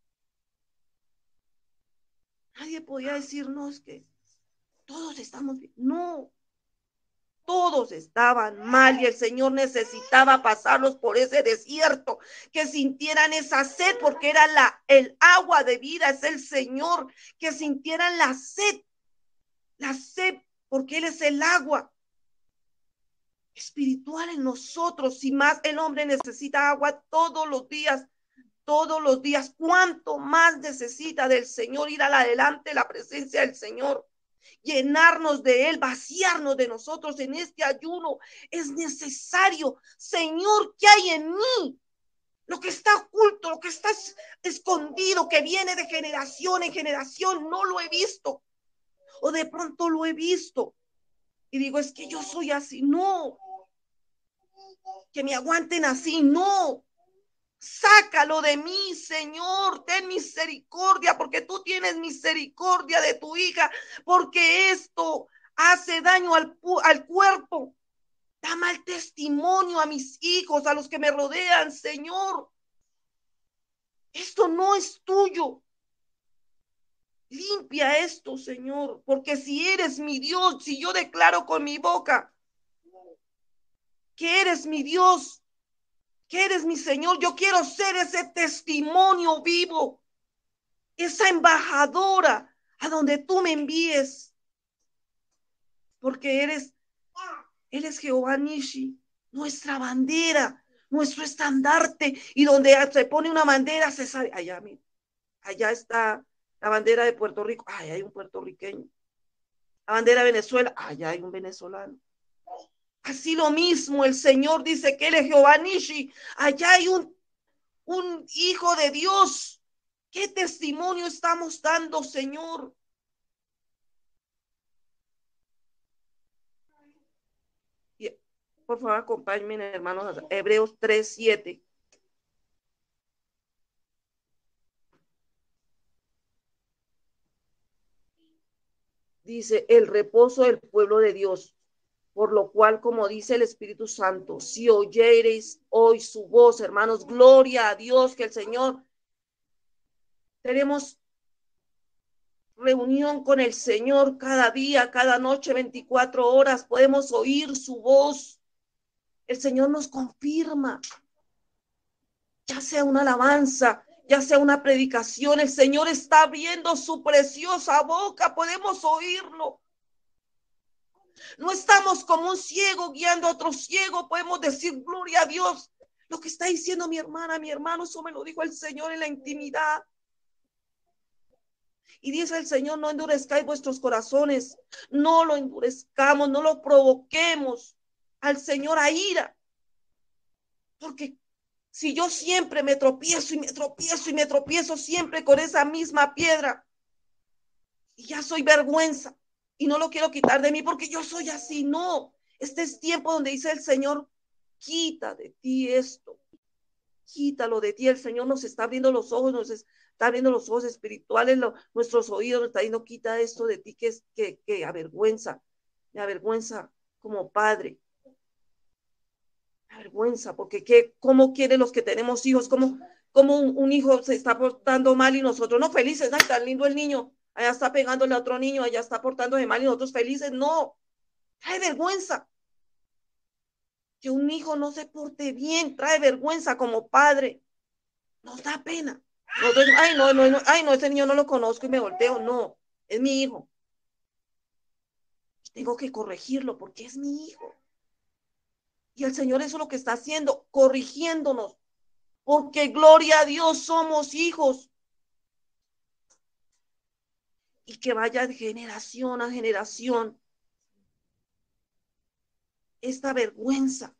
nadie podía decir, no, es que todos estamos bien. No, todos estaban mal y el Señor necesitaba pasarlos por ese desierto, que sintieran esa sed, porque era la, el agua de vida, es el Señor, que sintieran la sed, la sed, porque Él es el agua espiritual en nosotros. Y más el hombre necesita agua todos los días, todos los días. Cuánto más necesita del Señor ir al adelante, la presencia del Señor, llenarnos de Él, vaciarnos de nosotros en este ayuno. Es necesario. Señor, ¿qué hay en mí? Lo que está oculto, lo que está escondido, que viene de generación en generación, no lo he visto. O de pronto lo he visto y digo, es que yo soy así. No, que me aguanten así, no. Sácalo de mí, Señor, ten misericordia, porque tú tienes misericordia de tu hija, porque esto hace daño al, al cuerpo, da mal testimonio a mis hijos, a los que me rodean, Señor. Esto no es tuyo. Limpia esto, Señor, porque si eres mi Dios, si yo declaro con mi boca que eres mi Dios, que eres mi Señor, yo quiero ser ese testimonio vivo, esa embajadora a donde tú me envíes, porque eres, eres Jehová Nishi, nuestra bandera, nuestro estandarte, y donde se pone una bandera se sabe, allá, mira, allá está la bandera de Puerto Rico, allá hay un puertorriqueño, la bandera de Venezuela, allá hay un venezolano. Así lo mismo, el Señor dice que Él es Jehová Nishi, allá hay un, un hijo de Dios. ¿Qué testimonio estamos dando, Señor? Y, por favor, acompáñenme, hermanos, a Hebreos tres, siete. Dice, el reposo del pueblo de Dios. Por lo cual, como dice el Espíritu Santo, si oyereis hoy su voz, hermanos, gloria a Dios, que el Señor, tenemos reunión con el Señor cada día, cada noche, veinticuatro horas, podemos oír su voz. El Señor nos confirma, ya sea una alabanza, ya sea una predicación, el Señor está abriendo su preciosa boca, podemos oírlo. No estamos como un ciego guiando a otro ciego, podemos decir gloria a Dios. Lo que está diciendo mi hermana, mi hermano, eso me lo dijo el Señor en la intimidad. Y dice el Señor, no endurezcáis vuestros corazones, no lo endurezcamos, no lo provoquemos al Señor a ira. Porque si yo siempre me tropiezo y me tropiezo y me tropiezo siempre con esa misma piedra, y ya soy vergüenza, y no lo quiero quitar de mí porque yo soy así, no. Este es tiempo donde dice el Señor, quita de ti esto, quítalo de ti. El Señor nos está abriendo los ojos, nos está abriendo los ojos espirituales, lo, nuestros oídos, nos está diciendo, quita esto de ti que es que, que avergüenza, me avergüenza como padre. Me avergüenza, porque ¿qué, cómo quieren los que tenemos hijos? ¿Cómo, cómo un, un hijo se está portando mal y nosotros no felices? Ay, tan lindo el niño, allá está pegándole a otro niño, allá está portándose mal y nosotros felices. No, trae vergüenza. Que un hijo no se porte bien, trae vergüenza como padre. Nos da pena. Nosotros, ay, no, no, no, ay, no, ese niño no lo conozco y me volteo. No, es mi hijo. Tengo que corregirlo porque es mi hijo. Y el Señor eso es lo que está haciendo, corrigiéndonos. Porque gloria a Dios somos hijos. Y que vaya de generación a generación esta vergüenza.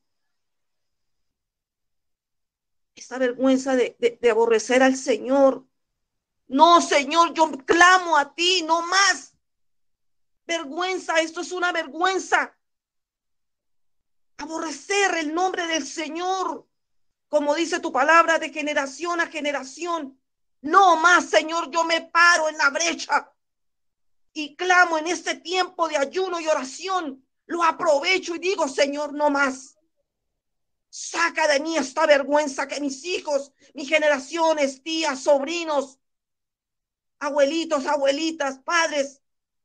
Esta vergüenza de, de, de aborrecer al Señor. No, Señor, yo clamo a ti, no más. Vergüenza, esto es una vergüenza. aborrecer el nombre del Señor, como dice tu palabra, de generación a generación. No más, Señor, yo me paro en la brecha y clamo en este tiempo de ayuno y oración. Lo aprovecho y digo, Señor, no más. Saca de mí esta vergüenza que mis hijos, mis generaciones, tías, sobrinos, abuelitos, abuelitas, padres,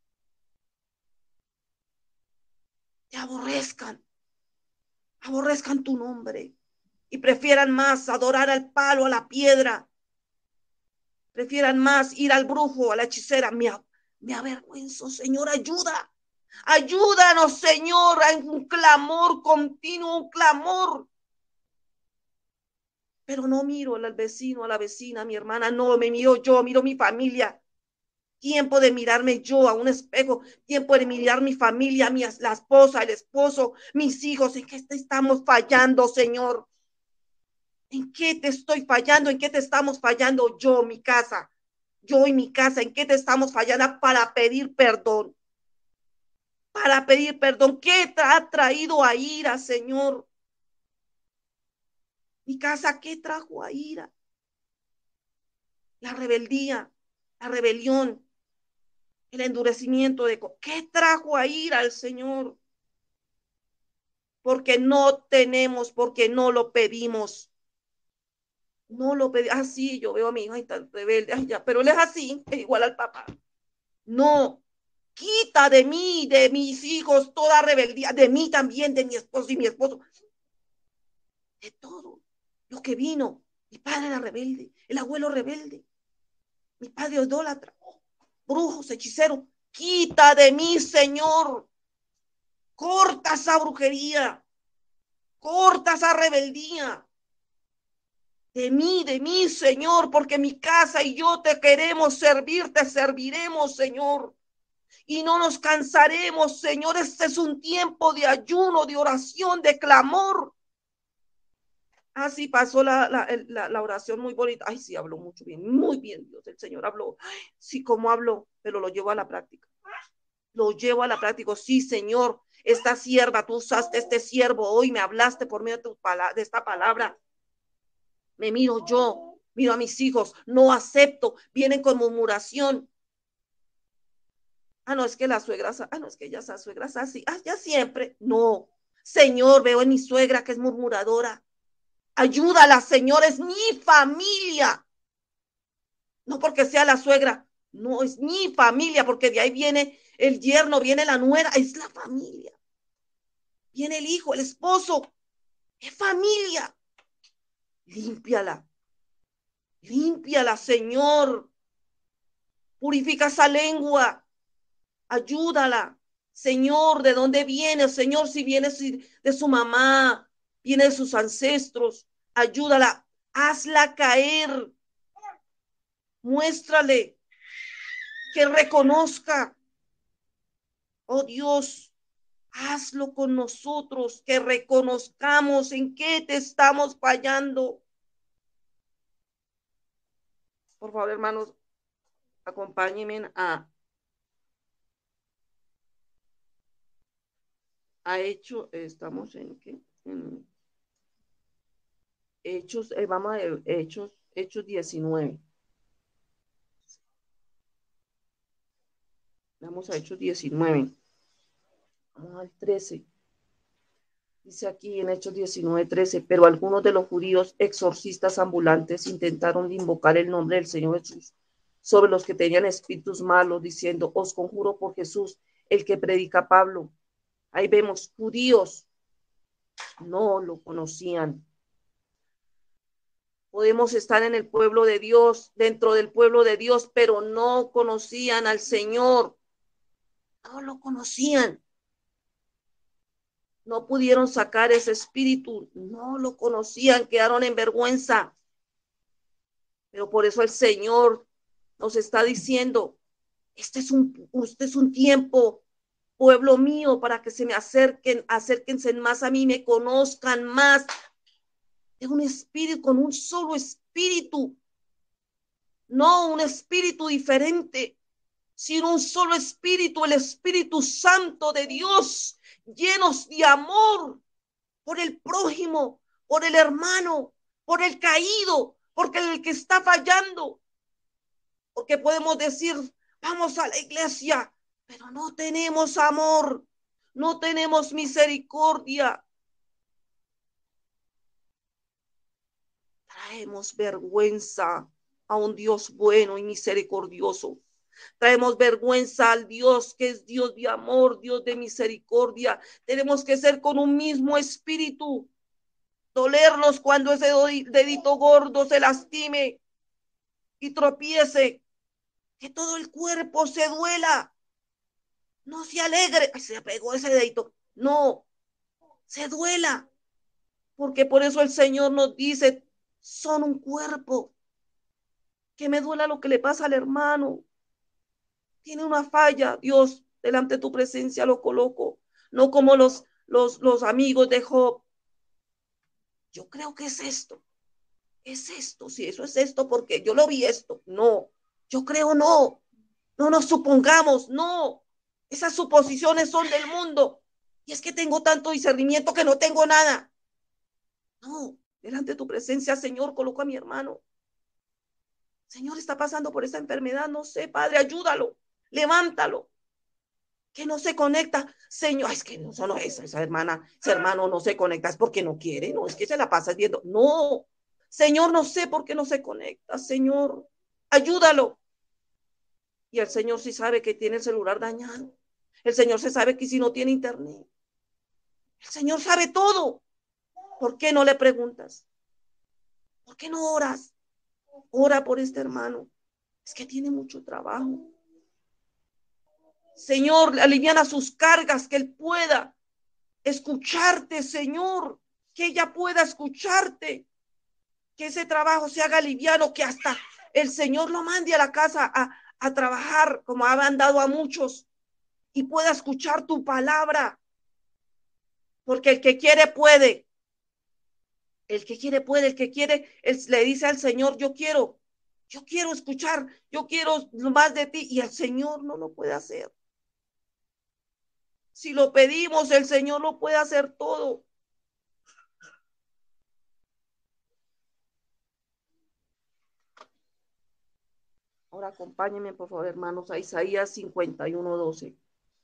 te aborrezcan, aborrezcan tu nombre y prefieran más adorar al palo, a la piedra, prefieran más ir al brujo, a la hechicera. Me, me avergüenzo, Señor, ayuda. Ayúdanos, Señor, a un clamor continuo, un clamor. Pero no miro al vecino, a la vecina, a mi hermana, no, me miro yo, miro mi familia. Tiempo de mirarme yo a un espejo, tiempo de mirar mi familia, mi, la esposa, el esposo, mis hijos. ¿En qué te estamos fallando, Señor? ¿En qué te estoy fallando? ¿En qué te estamos fallando yo, mi casa? Yo y mi casa, ¿en qué te estamos fallando? Para pedir perdón. Para pedir perdón. ¿Qué te ha traído a ira, Señor? Mi casa, ¿qué trajo a ira? La rebeldía, la rebelión, el endurecimiento de... ¿Qué trajo a ira al Señor? Porque no tenemos, porque no lo pedimos. No lo pedí. Ah, sí, yo veo a mi hija y tan rebelde. Ay, ya, pero él es así, es igual al papá. No, quita de mí, de mis hijos, toda rebeldía, de mí también, de mi esposo y mi esposo, de todo lo que vino. Mi padre era rebelde, el abuelo rebelde, mi padre idólatra, brujos, hechiceros. Quita de mí, Señor. Corta esa brujería, corta esa rebeldía. De mí, de mí, Señor, porque mi casa y yo te queremos servir, te serviremos, Señor. Y no nos cansaremos, Señor. Este es un tiempo de ayuno, de oración, de clamor. Así pasó la, la, la, la oración muy bonita. Ay, sí, habló mucho bien, muy bien, Dios. El Señor habló. Ay, sí, como habló, pero lo llevo a la práctica. Lo llevo a la práctica. Sí, Señor, esta sierva, tú usaste este siervo hoy, me hablaste por medio de, tu, de esta palabra. Me miro yo, miro a mis hijos, no acepto, vienen con murmuración. Ah, no, es que la suegra, ah, no, es que ella esa suegra es así, ah, ya siempre. No, Señor, veo en mi suegra que es murmuradora. Ayúdala, Señor, es mi familia. No porque sea la suegra, no, es mi familia, porque de ahí viene el yerno, viene la nuera, es la familia. Viene el hijo, el esposo, es familia. Límpiala, límpiala, Señor. Purifica esa lengua. Ayúdala, Señor, ¿de dónde viene? Señor, si viene de su mamá, viene de sus ancestros, ayúdala, hazla caer, muéstrale que reconozca, oh Dios, hazlo con nosotros, que reconozcamos en qué te estamos fallando. Por favor, hermanos, acompáñenme a ha hecho, estamos en qué, en Hechos, eh, vamos a ver, Hechos, Hechos diecinueve. Vamos a Hechos diecinueve. Vamos al trece. Dice aquí en Hechos diecinueve, trece, pero algunos de los judíos exorcistas ambulantes intentaron invocar el nombre del Señor Jesús sobre los que tenían espíritus malos, diciendo, os conjuro por Jesús, el que predica Pablo. Ahí vemos, judíos no lo conocían. Podemos estar en el pueblo de Dios, dentro del pueblo de Dios, pero no conocían al Señor. No lo conocían. No pudieron sacar ese espíritu. No lo conocían, quedaron en vergüenza. Pero por eso el Señor nos está diciendo, este es un, este es un tiempo, pueblo mío, para que se me acerquen, acérquense más a mí, me conozcan más. De un espíritu, con un solo espíritu, no un espíritu diferente, sino un solo espíritu, el Espíritu Santo de Dios, llenos de amor, por el prójimo, por el hermano, por el caído, porque el que está fallando. Porque podemos decir, vamos a la iglesia, pero no tenemos amor, no tenemos misericordia. Traemos vergüenza a un Dios bueno y misericordioso. Traemos vergüenza al Dios que es Dios de amor, Dios de misericordia. Tenemos que ser con un mismo espíritu. Dolernos cuando ese dedito gordo se lastime y tropiece. Que todo el cuerpo se duela. No se alegre. Ay, se pegó ese dedito. No, se duela. Porque por eso el Señor nos dice, son un cuerpo. Que me duela lo que le pasa al hermano. Tiene una falla, Dios, delante de tu presencia lo coloco. No como los, los, los amigos de Job. Yo creo que es esto. Es esto. Si eso es esto, porque yo lo vi esto. No, yo creo no. No nos supongamos, no. Esas suposiciones son del mundo. Y es que tengo tanto discernimiento que no tengo nada. No, delante de tu presencia, Señor, coloco a mi hermano. Señor, está pasando por esa enfermedad, no sé, Padre, ayúdalo, levántalo. Que no se conecta, Señor, es que no, no es esa hermana, ese hermano no se conecta, es porque no quiere, no, es que se la pasa viendo. No, Señor, no sé por qué no se conecta, Señor, ayúdalo. Y el Señor sí sabe que tiene el celular dañado. El Señor se sabe que si no tiene internet. El Señor sabe todo. ¿Por qué no le preguntas? ¿Por qué no oras? Ora por este hermano. Es que tiene mucho trabajo. Señor, aliviana sus cargas, que él pueda escucharte, Señor. Que ella pueda escucharte. Que ese trabajo se haga liviano, que hasta el Señor lo mande a la casa a, a trabajar, como ha mandado a muchos. Y pueda escuchar tu palabra. Porque el que quiere puede. El que quiere puede, el que quiere, él le dice al Señor, yo quiero, yo quiero escuchar, yo quiero más de ti. Y el Señor no lo puede hacer. Si lo pedimos, el Señor lo puede hacer todo. Ahora acompáñenme, por favor, hermanos, a Isaías cincuenta y uno, doce.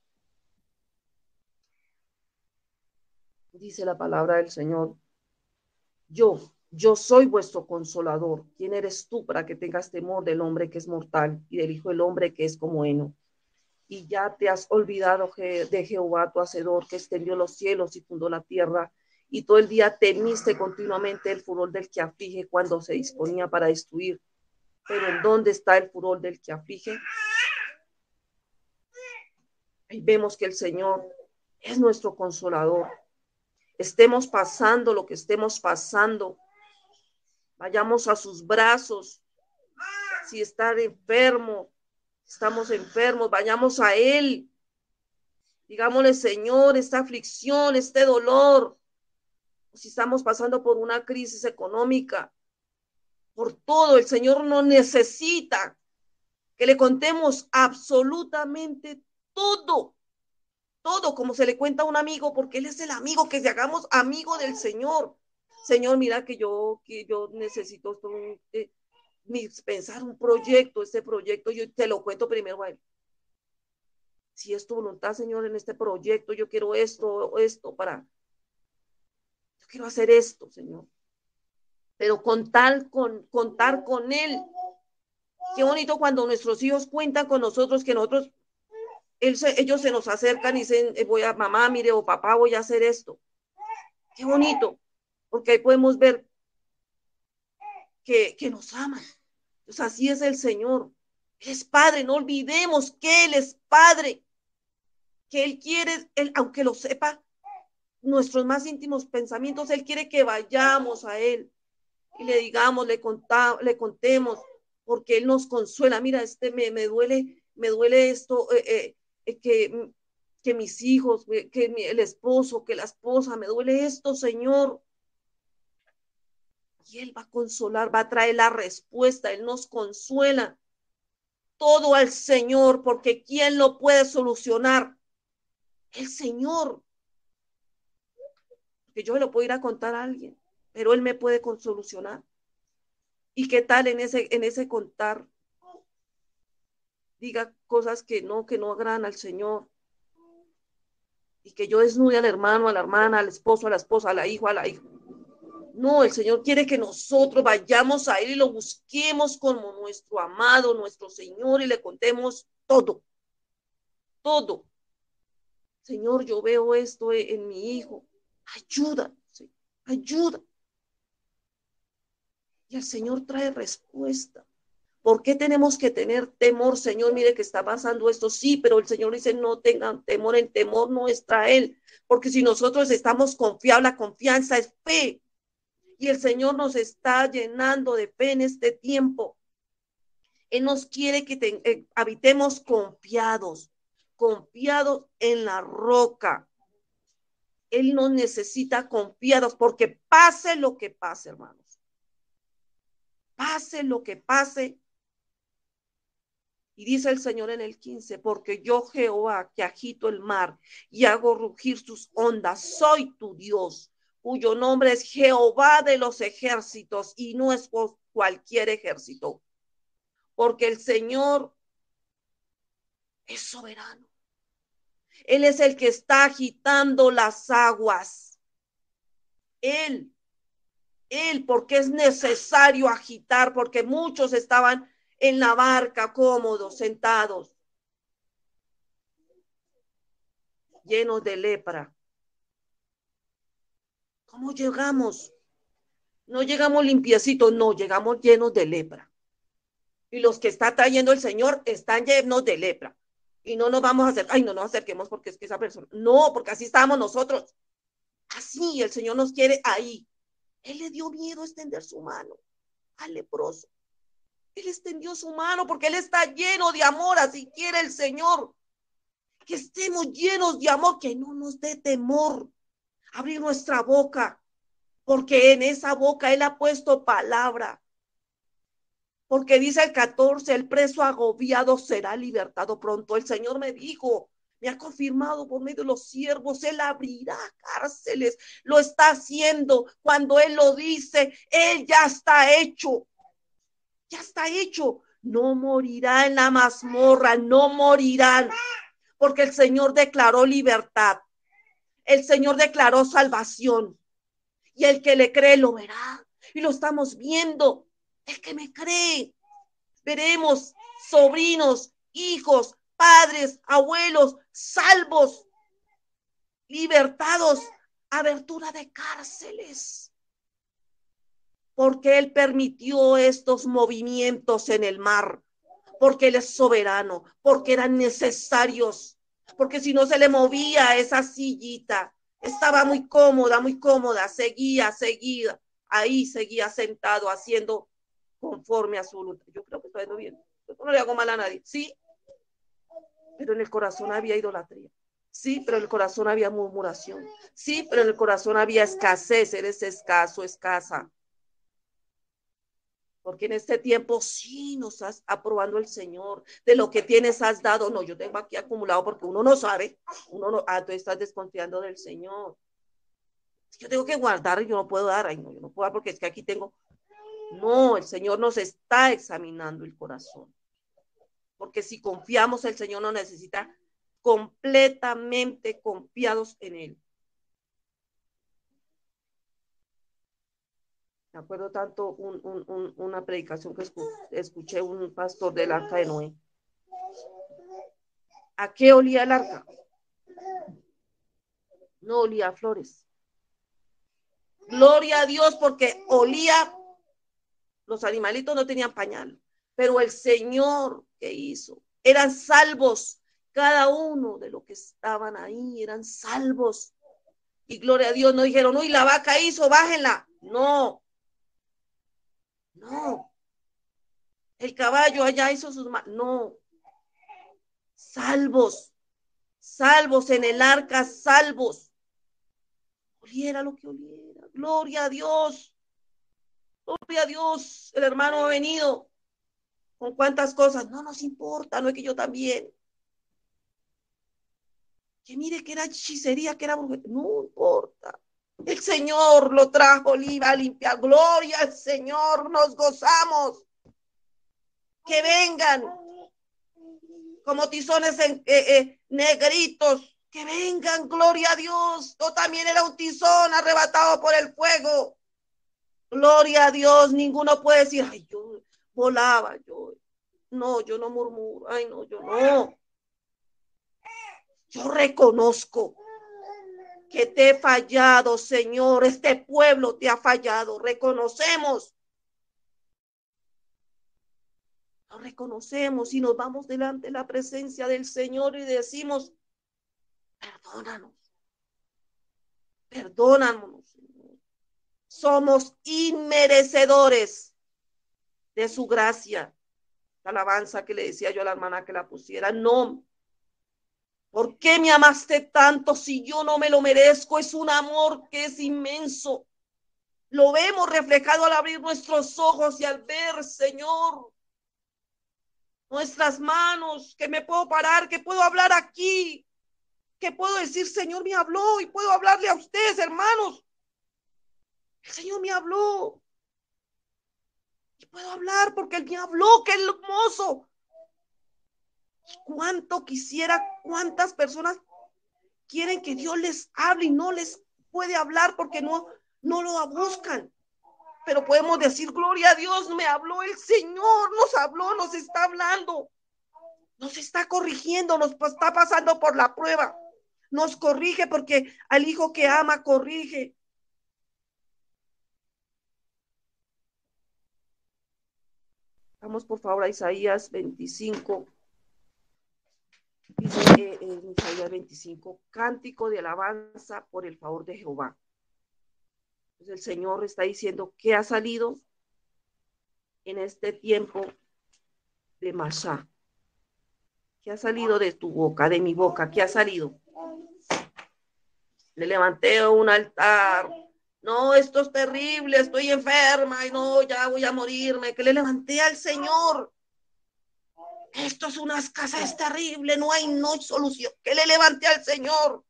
Dice la palabra del Señor. Yo, yo soy vuestro consolador. ¿Quién eres tú para que tengas temor del hombre que es mortal y del hijo del hombre que es como heno? Y ya te has olvidado de Jehová tu hacedor, que extendió los cielos y fundó la tierra, y todo el día temiste continuamente el furor del que aflige cuando se disponía para destruir. Pero ¿en dónde está el furor del que aflige? Ahí vemos que el Señor es nuestro consolador. Estemos pasando lo que estemos pasando, vayamos a sus brazos. Si está enfermo, estamos enfermos, vayamos a Él. Digámosle, Señor, esta aflicción, este dolor, si estamos pasando por una crisis económica, por todo, el Señor no necesita que le contemos absolutamente todo, todo como se le cuenta a un amigo, porque Él es el amigo, que se hagamos amigo del Señor. Señor, mira que yo, que yo necesito eh, pensar un proyecto, este proyecto, yo te lo cuento primero a Él. Si es tu voluntad, Señor, en este proyecto, yo quiero esto, esto para, yo quiero hacer esto, Señor. Pero contar con, contar con Él. Qué bonito cuando nuestros hijos cuentan con nosotros, que nosotros, él se, ellos se nos acercan y dicen, voy a mamá, mire, o papá, voy a hacer esto. Qué bonito, porque ahí podemos ver que, que nos aman. Pues así es el Señor. Él es Padre, no olvidemos que Él es Padre, que Él quiere, él, aunque lo sepa, nuestros más íntimos pensamientos, Él quiere que vayamos a Él y le digamos, le, contamos, le contemos, porque Él nos consuela. Mira, este me, me duele, me duele esto, eh, eh, que, que mis hijos, que mi, el esposo, que la esposa, me duele esto, Señor. Y Él va a consolar, va a traer la respuesta, Él nos consuela. Todo al Señor, porque ¿quién lo puede solucionar? El Señor. que yo se lo puedo ir a contar a alguien, pero él me puede solucionar. ¿Y qué tal en ese, en ese contar? Diga cosas que no, que no agradan al Señor. Y que yo desnude al hermano, a la hermana, al esposo, a la esposa, a la hija, a la hija. No, el Señor quiere que nosotros vayamos a Él y lo busquemos como nuestro amado, nuestro Señor, y le contemos todo. Todo. Señor, yo veo esto en mi hijo. Ayuda, ¿sí? Ayuda. Y el Señor trae respuesta. ¿Por qué tenemos que tener temor, Señor? Mire que está pasando esto. Sí, pero el Señor dice, no tengan temor. El temor no está Él. Porque si nosotros estamos confiados, la confianza es fe. Y el Señor nos está llenando de fe en este tiempo. Él nos quiere que te, eh, habitemos confiados, confiados en la roca. Él nos necesita confiados porque pase lo que pase, hermanos. Pase lo que pase. Y dice el Señor en el quince, porque yo Jehová que agito el mar y hago rugir sus ondas, soy tu Dios, cuyo nombre es Jehová de los ejércitos y no es cualquier ejército, porque el Señor es soberano. Él es el que está agitando las aguas. Él, él, porque es necesario agitar, porque muchos estaban en la barca cómodos, sentados, llenos de lepra. ¿Cómo llegamos? No llegamos limpiecitos, no, llegamos llenos de lepra. Y los que está trayendo el Señor están llenos de lepra. Y no nos vamos a hacer, ay, no nos acerquemos porque es que esa persona, no, porque así estamos nosotros. Así el Señor nos quiere ahí. Él le dio miedo a extender su mano al leproso. Él extendió su mano porque Él está lleno de amor, así quiere el Señor. Que estemos llenos de amor, que no nos dé temor abrir nuestra boca, porque en esa boca Él ha puesto palabra. Porque dice el catorce, el preso agobiado será libertado pronto. El Señor me dijo, me ha confirmado por medio de los siervos, Él abrirá cárceles, lo está haciendo. Cuando Él lo dice, Él ya está hecho, ya está hecho. No morirá en la mazmorra, no morirán, porque el Señor declaró libertad, el Señor declaró salvación, y el que le cree lo verá, y lo estamos viendo. El que me cree, veremos sobrinos, hijos, padres, abuelos, salvos, libertados, abertura de cárceles, porque Él permitió estos movimientos en el mar, porque Él es soberano, porque eran necesarios, porque si no se le movía esa sillita, estaba muy cómoda, muy cómoda, seguía, seguía, ahí seguía sentado haciendo conforme a su voluntad. Yo creo que estoy viendo bien. Yo no le hago mal a nadie. Sí, pero en el corazón había idolatría. Sí, pero en el corazón había murmuración. Sí, pero en el corazón había escasez. Eres escaso, escasa. Porque en este tiempo sí nos has aprobando el Señor. De lo que tienes has dado. No, yo tengo aquí acumulado porque uno no sabe. Uno no, ah, tú estás desconfiando del Señor. Yo tengo que guardar y yo no puedo dar. Ay, no, yo no puedo dar porque es que aquí tengo. No, el Señor nos está examinando el corazón. Porque si confiamos, el Señor nos necesita completamente confiados en Él. Me acuerdo tanto un, un, un, una predicación que escuché un pastor del Arca de Noé. ¿A qué olía el arca? No olía a flores. Gloria a Dios, porque olía, los animalitos no tenían pañal, pero el Señor que hizo, eran salvos, cada uno de los que estaban ahí eran salvos. Y gloria a Dios, no dijeron, uy, la vaca hizo, bájenla. No, no. El caballo allá hizo sus manos. No. Salvos, salvos en el arca, salvos. Oliera lo que oliera. Gloria a Dios. Gloria a Dios. El hermano ha venido con cuántas cosas. No nos importa, no es que yo también. Que mire que era hechicería, que era brujería. No importa. El Señor lo trajo a limpiar. Gloria al Señor, nos gozamos. Que vengan como tizones en, eh, eh, negritos. Que vengan, gloria a Dios. Yo también era un tizón arrebatado por el fuego. Gloria a Dios. Ninguno puede decir, ay, yo volaba, yo. No, yo no murmuro. Ay, no, yo no. Yo reconozco que te he fallado, Señor. Este pueblo te ha fallado. Reconocemos. Lo reconocemos y nos vamos delante de la presencia del Señor y decimos, perdónanos. Perdónanos, Señor. Somos inmerecedores de su gracia. La alabanza que le decía yo a la hermana que la pusiera. No. ¿Por qué me amaste tanto si yo no me lo merezco? Es un amor que es inmenso. Lo vemos reflejado al abrir nuestros ojos y al ver, Señor, nuestras manos, que me puedo parar, que puedo hablar aquí, que puedo decir, Señor me habló, y puedo hablarle a ustedes, hermanos. El Señor me habló. Y puedo hablar porque Él me habló, qué hermoso. Cuánto quisiera, cuántas personas quieren que Dios les hable y no les puede hablar porque no, no lo buscan. Pero podemos decir, gloria a Dios, me habló el Señor, nos habló, nos está hablando, nos está corrigiendo, nos está pasando por la prueba, nos corrige porque al hijo que ama corrige. Vamos por favor a Isaías veinticinco. Dice eh, en Isaías veinticinco, cántico de alabanza por el favor de Jehová. Entonces el Señor está diciendo que ha salido en este tiempo de Masá. ¿Qué ha salido de tu boca, de mi boca? ¿Qué ha salido? Le levanté un altar. No, esto es terrible, estoy enferma y no, ya voy a morirme. Que le levanté al Señor. Esto es una escasez terrible, no hay, no hay solución. Que le levanté al Señor.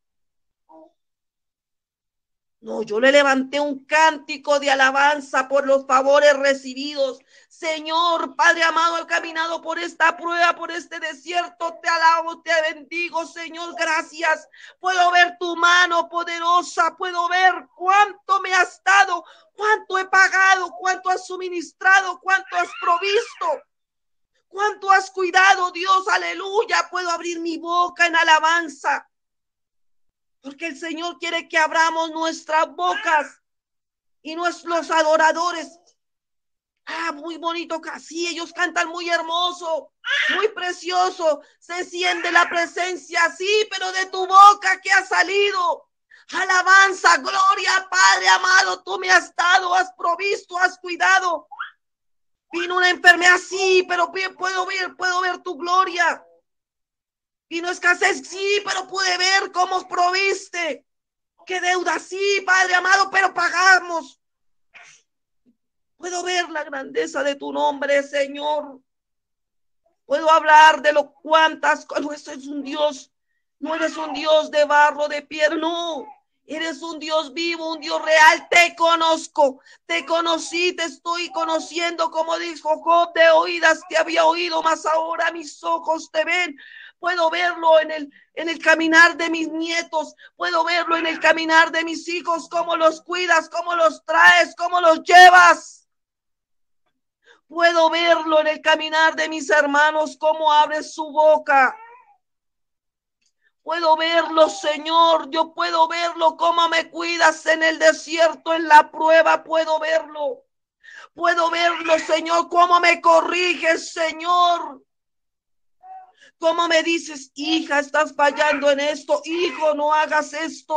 No, yo le levanté un cántico de alabanza por los favores recibidos. Señor, Padre amado, he caminado por esta prueba, por este desierto. Te alabo, te bendigo, Señor, gracias. Puedo ver tu mano poderosa, puedo ver cuánto me has dado, cuánto he pagado, cuánto has suministrado, cuánto has provisto, cuánto has cuidado, Dios, aleluya. Puedo abrir mi boca en alabanza. Porque el Señor quiere que abramos nuestras bocas y nuestros adoradores. Ah, muy bonito, casi ellos cantan muy hermoso, muy precioso. Se enciende la presencia, sí, pero de tu boca que ha salido alabanza, gloria, Padre amado, tú me has dado, has provisto, has cuidado. Vino una enfermedad, sí, pero puedo ver, puedo ver tu gloria. Vino escasez, sí, pero pude ver cómo proviste. Qué deuda, sí, Padre amado, pero pagamos. Puedo ver la grandeza de tu nombre, Señor. Puedo hablar de lo cuantas, no es un Dios, no eres un Dios de barro, de piedra, no. Eres un Dios vivo, un Dios real. Te conozco, te conocí, te estoy conociendo, como dijo Job, de oídas te había oído, mas ahora mis ojos te ven. Puedo verlo en el, en el caminar de mis nietos, puedo verlo en el caminar de mis hijos, cómo los cuidas, cómo los traes, cómo los llevas. Puedo verlo en el caminar de mis hermanos, cómo abres su boca. Puedo verlo, Señor, yo puedo verlo, cómo me cuidas en el desierto, en la prueba, puedo verlo. Puedo verlo, Señor, cómo me corriges, Señor. Cómo me dices, hija, estás fallando en esto, hijo, no hagas esto.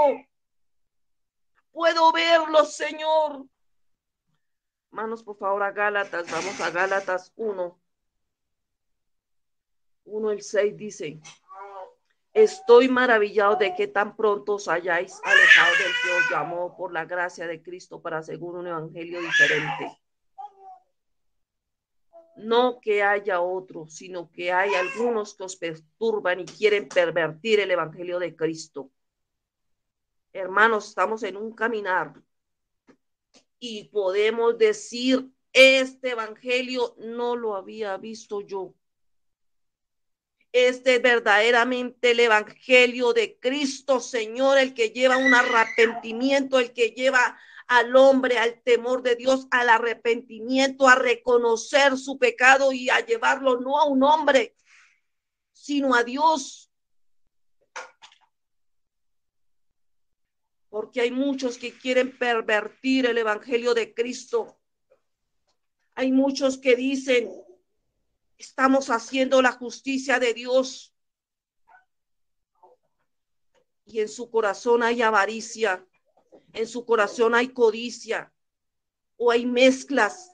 Puedo verlo, Señor. Manos, por favor, a Gálatas, vamos a Gálatas uno. uno, el seis dice, estoy maravillado de que tan pronto os hayáis alejado del que os llamó por la gracia de Cristo para seguir un evangelio diferente. No que haya otro, sino que hay algunos que os perturban y quieren pervertir el evangelio de Cristo. Hermanos, estamos en un caminar y podemos decir, este evangelio no lo había visto yo. Este es verdaderamente el evangelio de Cristo, Señor, el que lleva un arrepentimiento, el que lleva al hombre al temor de Dios, al arrepentimiento, a reconocer su pecado y a llevarlo no a un hombre, sino a Dios. Porque hay muchos que quieren pervertir el evangelio de Cristo. Hay muchos que dicen, estamos haciendo la justicia de Dios. Y en su corazón hay avaricia, en su corazón hay codicia, o hay mezclas.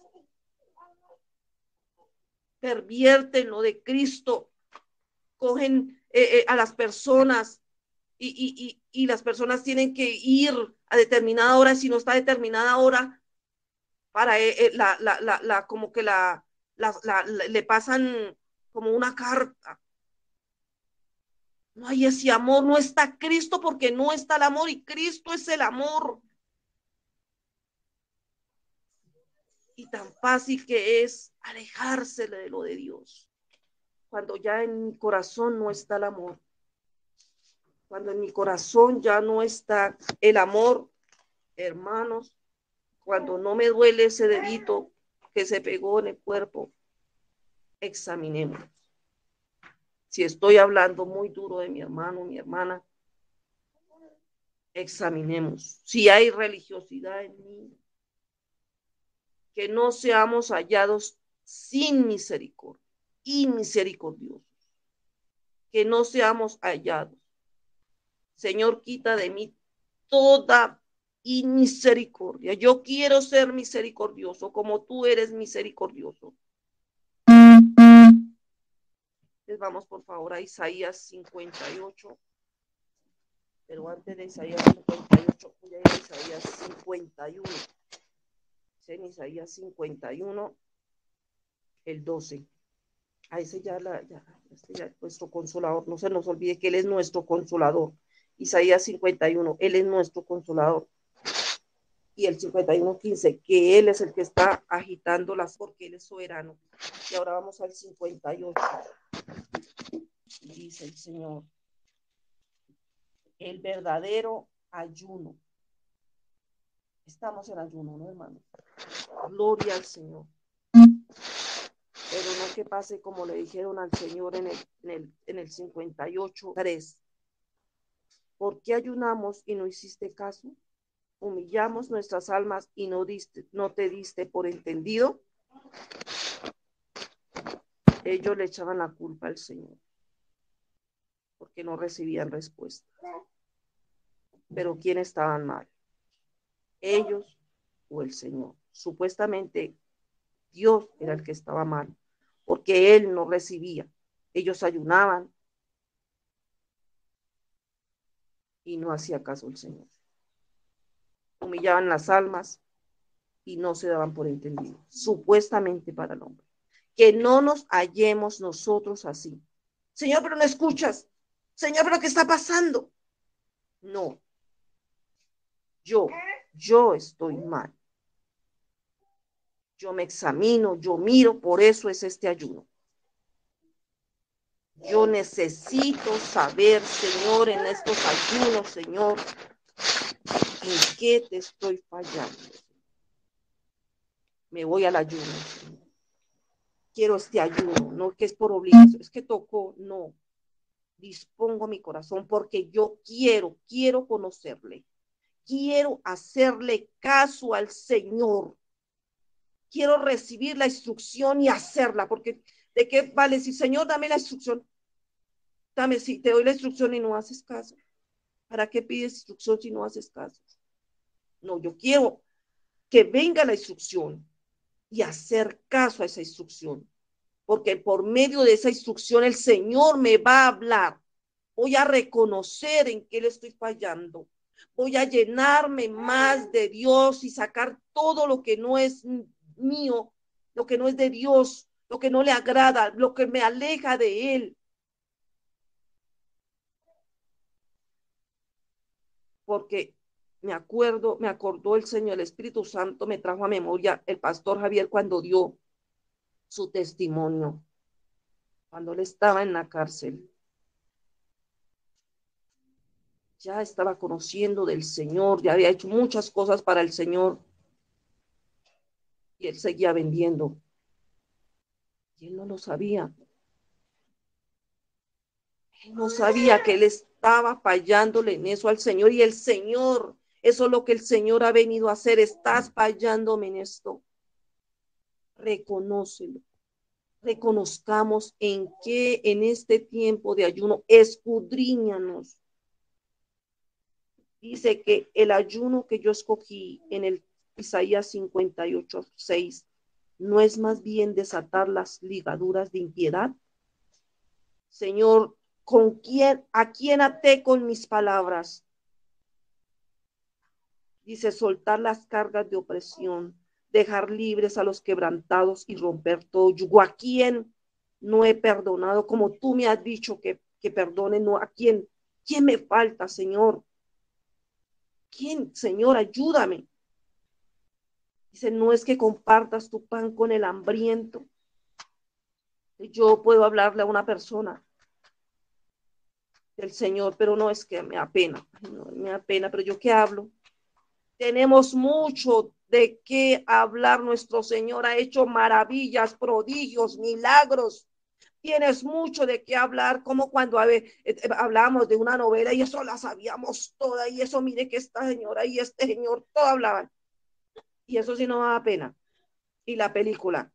Pervierten lo de Cristo, cogen eh, eh, a las personas y, y, y, y las personas tienen que ir a determinada hora, si no está determinada hora, para eh, eh, la, la, la, la, como que la, la, la, la, le pasan como una carta. No hay ese amor, no está Cristo porque no está el amor y Cristo es el amor. Y tan fácil que es alejarse de lo de Dios. Cuando ya en mi corazón no está el amor. Cuando en mi corazón ya no está el amor, hermanos, cuando no me duele ese dedito que se pegó en el cuerpo, examinemos. Si estoy hablando muy duro de mi hermano, mi hermana, examinemos. Si hay religiosidad en mí, que no seamos hallados sin misericordia y misericordiosos. Que no seamos hallados. Señor, quita de mí toda inmisericordia. Yo quiero ser misericordioso como tú eres misericordioso. Les vamos por favor a Isaías cincuenta y ocho. Pero antes de Isaías cincuenta y ocho, voy a ir a Isaías cincuenta y uno. En Isaías cincuenta y uno, el doce. A ese ya, la, ya, este ya es nuestro consolador. No se nos olvide que Él es nuestro consolador. Isaías cincuenta y uno, Él es nuestro consolador. Y el cincuenta y uno, quince, que Él es el que está agitando las, porque Él es soberano. Y ahora vamos al cincuenta y ocho. Y dice el Señor, el verdadero ayuno. Estamos en ayuno, ¿no, hermano? Gloria al Señor. Pero no que pase como le dijeron al Señor en el, en el, en el cincuenta y ocho, tres. ¿Por qué ayunamos y no hiciste caso? Humillamos nuestras almas y no, diste, no te diste por entendido. Ellos le echaban la culpa al Señor porque no recibían respuesta. Pero ¿quién estaban mal? ¿Ellos o el Señor? Supuestamente Dios era el que estaba mal porque Él no recibía. Ellos ayunaban y no hacía caso el Señor. Humillaban las almas y no se daban por entendido, supuestamente para el hombre. Que no nos hallemos nosotros así. Señor, pero no escuchas. Señor, pero ¿qué está pasando? No. Yo, yo estoy mal. Yo me examino, yo miro, por eso es este ayuno. Yo necesito saber, Señor, en estos ayunos, Señor, ¿en qué te estoy fallando? Me voy al ayuno, Señor. Quiero este ayuno, no que es por obligación, es que tocó, no. Dispongo mi corazón porque yo quiero, quiero conocerle. Quiero hacerle caso al Señor. Quiero recibir la instrucción y hacerla, porque ¿de qué vale si Señor, dame la instrucción? Dame, si te doy la instrucción y no haces caso. ¿Para qué pides instrucción si no haces caso? No, yo quiero que venga la instrucción y hacer caso a esa instrucción, porque por medio de esa instrucción el Señor me va a hablar. Voy a reconocer en qué le estoy fallando. Voy a llenarme más de Dios y sacar todo lo que no es mío, lo que no es de Dios, lo que no le agrada, lo que me aleja de Él. porque me acuerdo, me acordó el Señor, el Espíritu Santo me trajo a memoria el pastor Javier cuando dio su testimonio, cuando él estaba en la cárcel. Ya estaba conociendo del Señor, ya había hecho muchas cosas para el Señor y él seguía vendiendo. Y él no lo sabía. Él no sabía que él estaba fallándole en eso al Señor y el Señor, eso es lo que el Señor ha venido a hacer. Estás fallándome en esto. Reconócelo. Reconozcamos en que en este tiempo de ayuno, escudriñanos. Dice que el ayuno que yo escogí en el Isaías cincuenta y ocho, seis, ¿no es más bien desatar las ligaduras de impiedad? Señor, ¿con quién, a quién até con mis palabras? Dice, soltar las cargas de opresión, dejar libres a los quebrantados y romper todo yugo. ¿A quién no he perdonado como tú me has dicho que, que perdone? No, ¿a quién? ¿Quién me falta, Señor? ¿Quién, Señor? Ayúdame. Dice, no es que compartas tu pan con el hambriento. Yo puedo hablarle a una persona del Señor, pero no, es que me da pena. No, me da pena, pero yo qué hablo. Tenemos mucho de qué hablar. Nuestro Señor ha hecho maravillas, prodigios, milagros. Tienes mucho de qué hablar, como cuando a ver, eh, hablábamos de una novela y eso la sabíamos toda, y eso mire que esta señora y este señor, todo hablaban. Y eso sí no da pena. Y la película.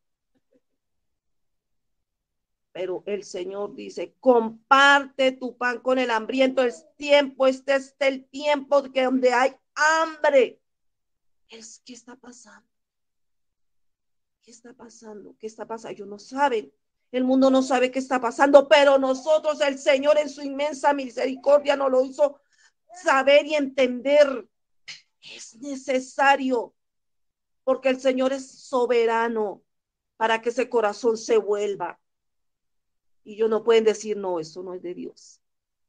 Pero el Señor dice, comparte tu pan con el hambriento. El tiempo, este es el tiempo que donde hay hambre. Es, ¿qué está pasando? ¿Qué está pasando? ¿Qué está pasando? Ellos no saben. El mundo no sabe qué está pasando, pero nosotros, el Señor en su inmensa misericordia nos lo hizo saber y entender. Es necesario, porque el Señor es soberano para que ese corazón se vuelva. Y ellos no pueden decir, no, eso no es de Dios.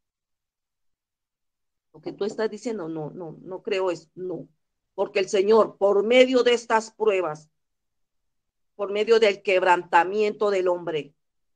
Lo que tú estás diciendo, no, no, no creo eso, no. Porque el Señor, por medio de estas pruebas, por medio del quebrantamiento del hombre,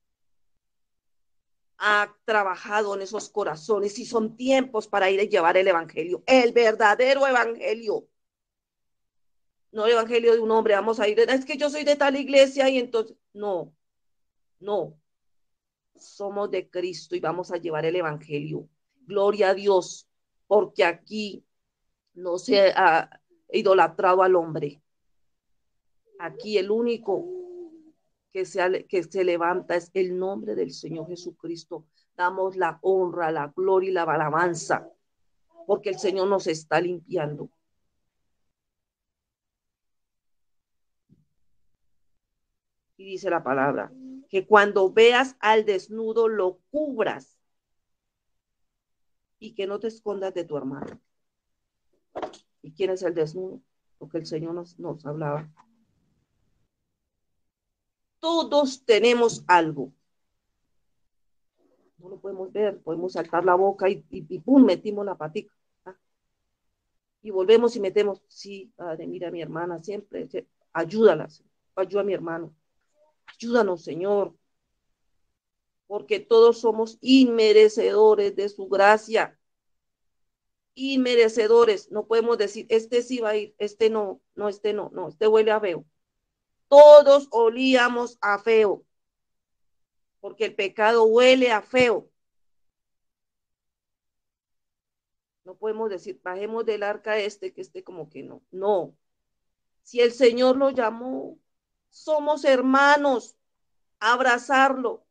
ha trabajado en esos corazones y son tiempos para ir a llevar el evangelio, el verdadero evangelio. No el evangelio de un hombre, vamos a ir, es que yo soy de tal iglesia y entonces, no, no. Somos de Cristo y vamos a llevar el evangelio. Gloria a Dios, porque aquí no se ha idolatrado al hombre. Aquí el único que se, que se levanta es el nombre del Señor Jesucristo. Damos la honra, la gloria y la alabanza, porque el Señor nos está limpiando. Y dice la palabra, que cuando veas al desnudo lo cubras y que no te escondas de tu hermano. ¿Y quién es el desnudo? Porque el Señor nos, nos hablaba. Todos tenemos algo. No lo podemos ver, podemos saltar la boca y, y, y pum, metimos la patica. ¿Ah? Y volvemos y metemos, sí, padre, mira a mi hermana, siempre, ayúdala, ayuda a mi hermano. Ayúdanos, Señor, porque todos somos inmerecedores de su gracia. Inmerecedores, no podemos decir, este sí va a ir, este no, no, este no, no, este huele a feo. Todos olíamos a feo, porque el pecado huele a feo. No podemos decir, bajemos del arca este, que este como que no. No. Si el Señor lo llamó, somos hermanos. Abrazarlo.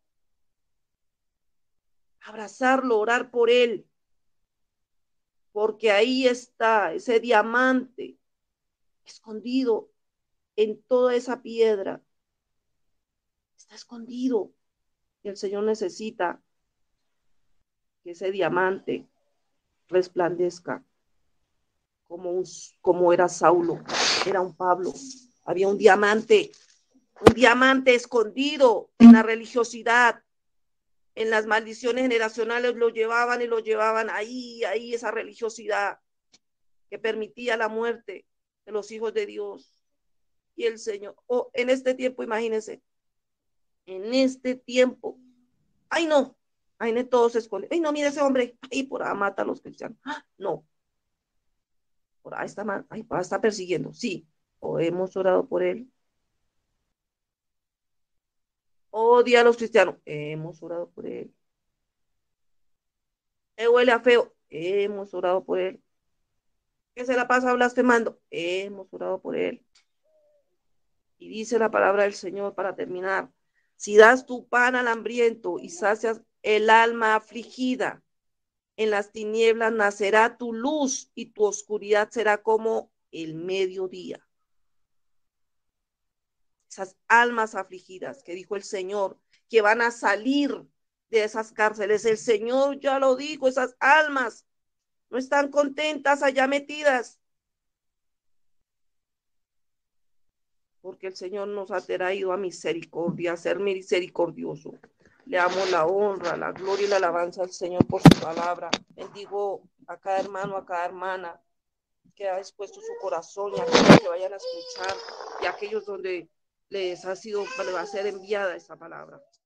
Abrazarlo, orar por él. Porque ahí está ese diamante escondido en toda esa piedra. Está escondido. Y el Señor necesita que ese diamante resplandezca como, un, como era Saulo, era un Pablo. Había un diamante, un diamante escondido en la religiosidad, en las maldiciones generacionales lo llevaban y lo llevaban ahí, ahí esa religiosidad. que permitía la muerte de los hijos de Dios. Y el Señor, oh, en este tiempo, imagínense, en este tiempo, ay no, ay no, todos se esconden, ay no, mira ese hombre, ay por ahí mata a los cristianos, ¡Ah! No, por ahí está, ay, por ahí está persiguiendo, sí, o hemos orado por él, odia a los cristianos, hemos orado por él, él huele a feo, hemos orado por él, que se la pasa blasfemando, hemos orado por él. Y dice la palabra del Señor para terminar, si das tu pan al hambriento y sacias el alma afligida, en las tinieblas nacerá tu luz y tu oscuridad será como el mediodía. Esas almas afligidas que dijo el Señor, que van a salir de esas cárceles. El Señor ya lo dijo, esas almas no están contentas allá metidas. Porque el Señor nos ha traído a misericordia, a ser misericordioso. Le damos la honra, la gloria y la alabanza al Señor por su palabra. Bendigo a cada hermano, a cada hermana que ha expuesto su corazón y a aquellos que vayan a escuchar y a aquellos donde les ha sido, va a ser enviada esta palabra.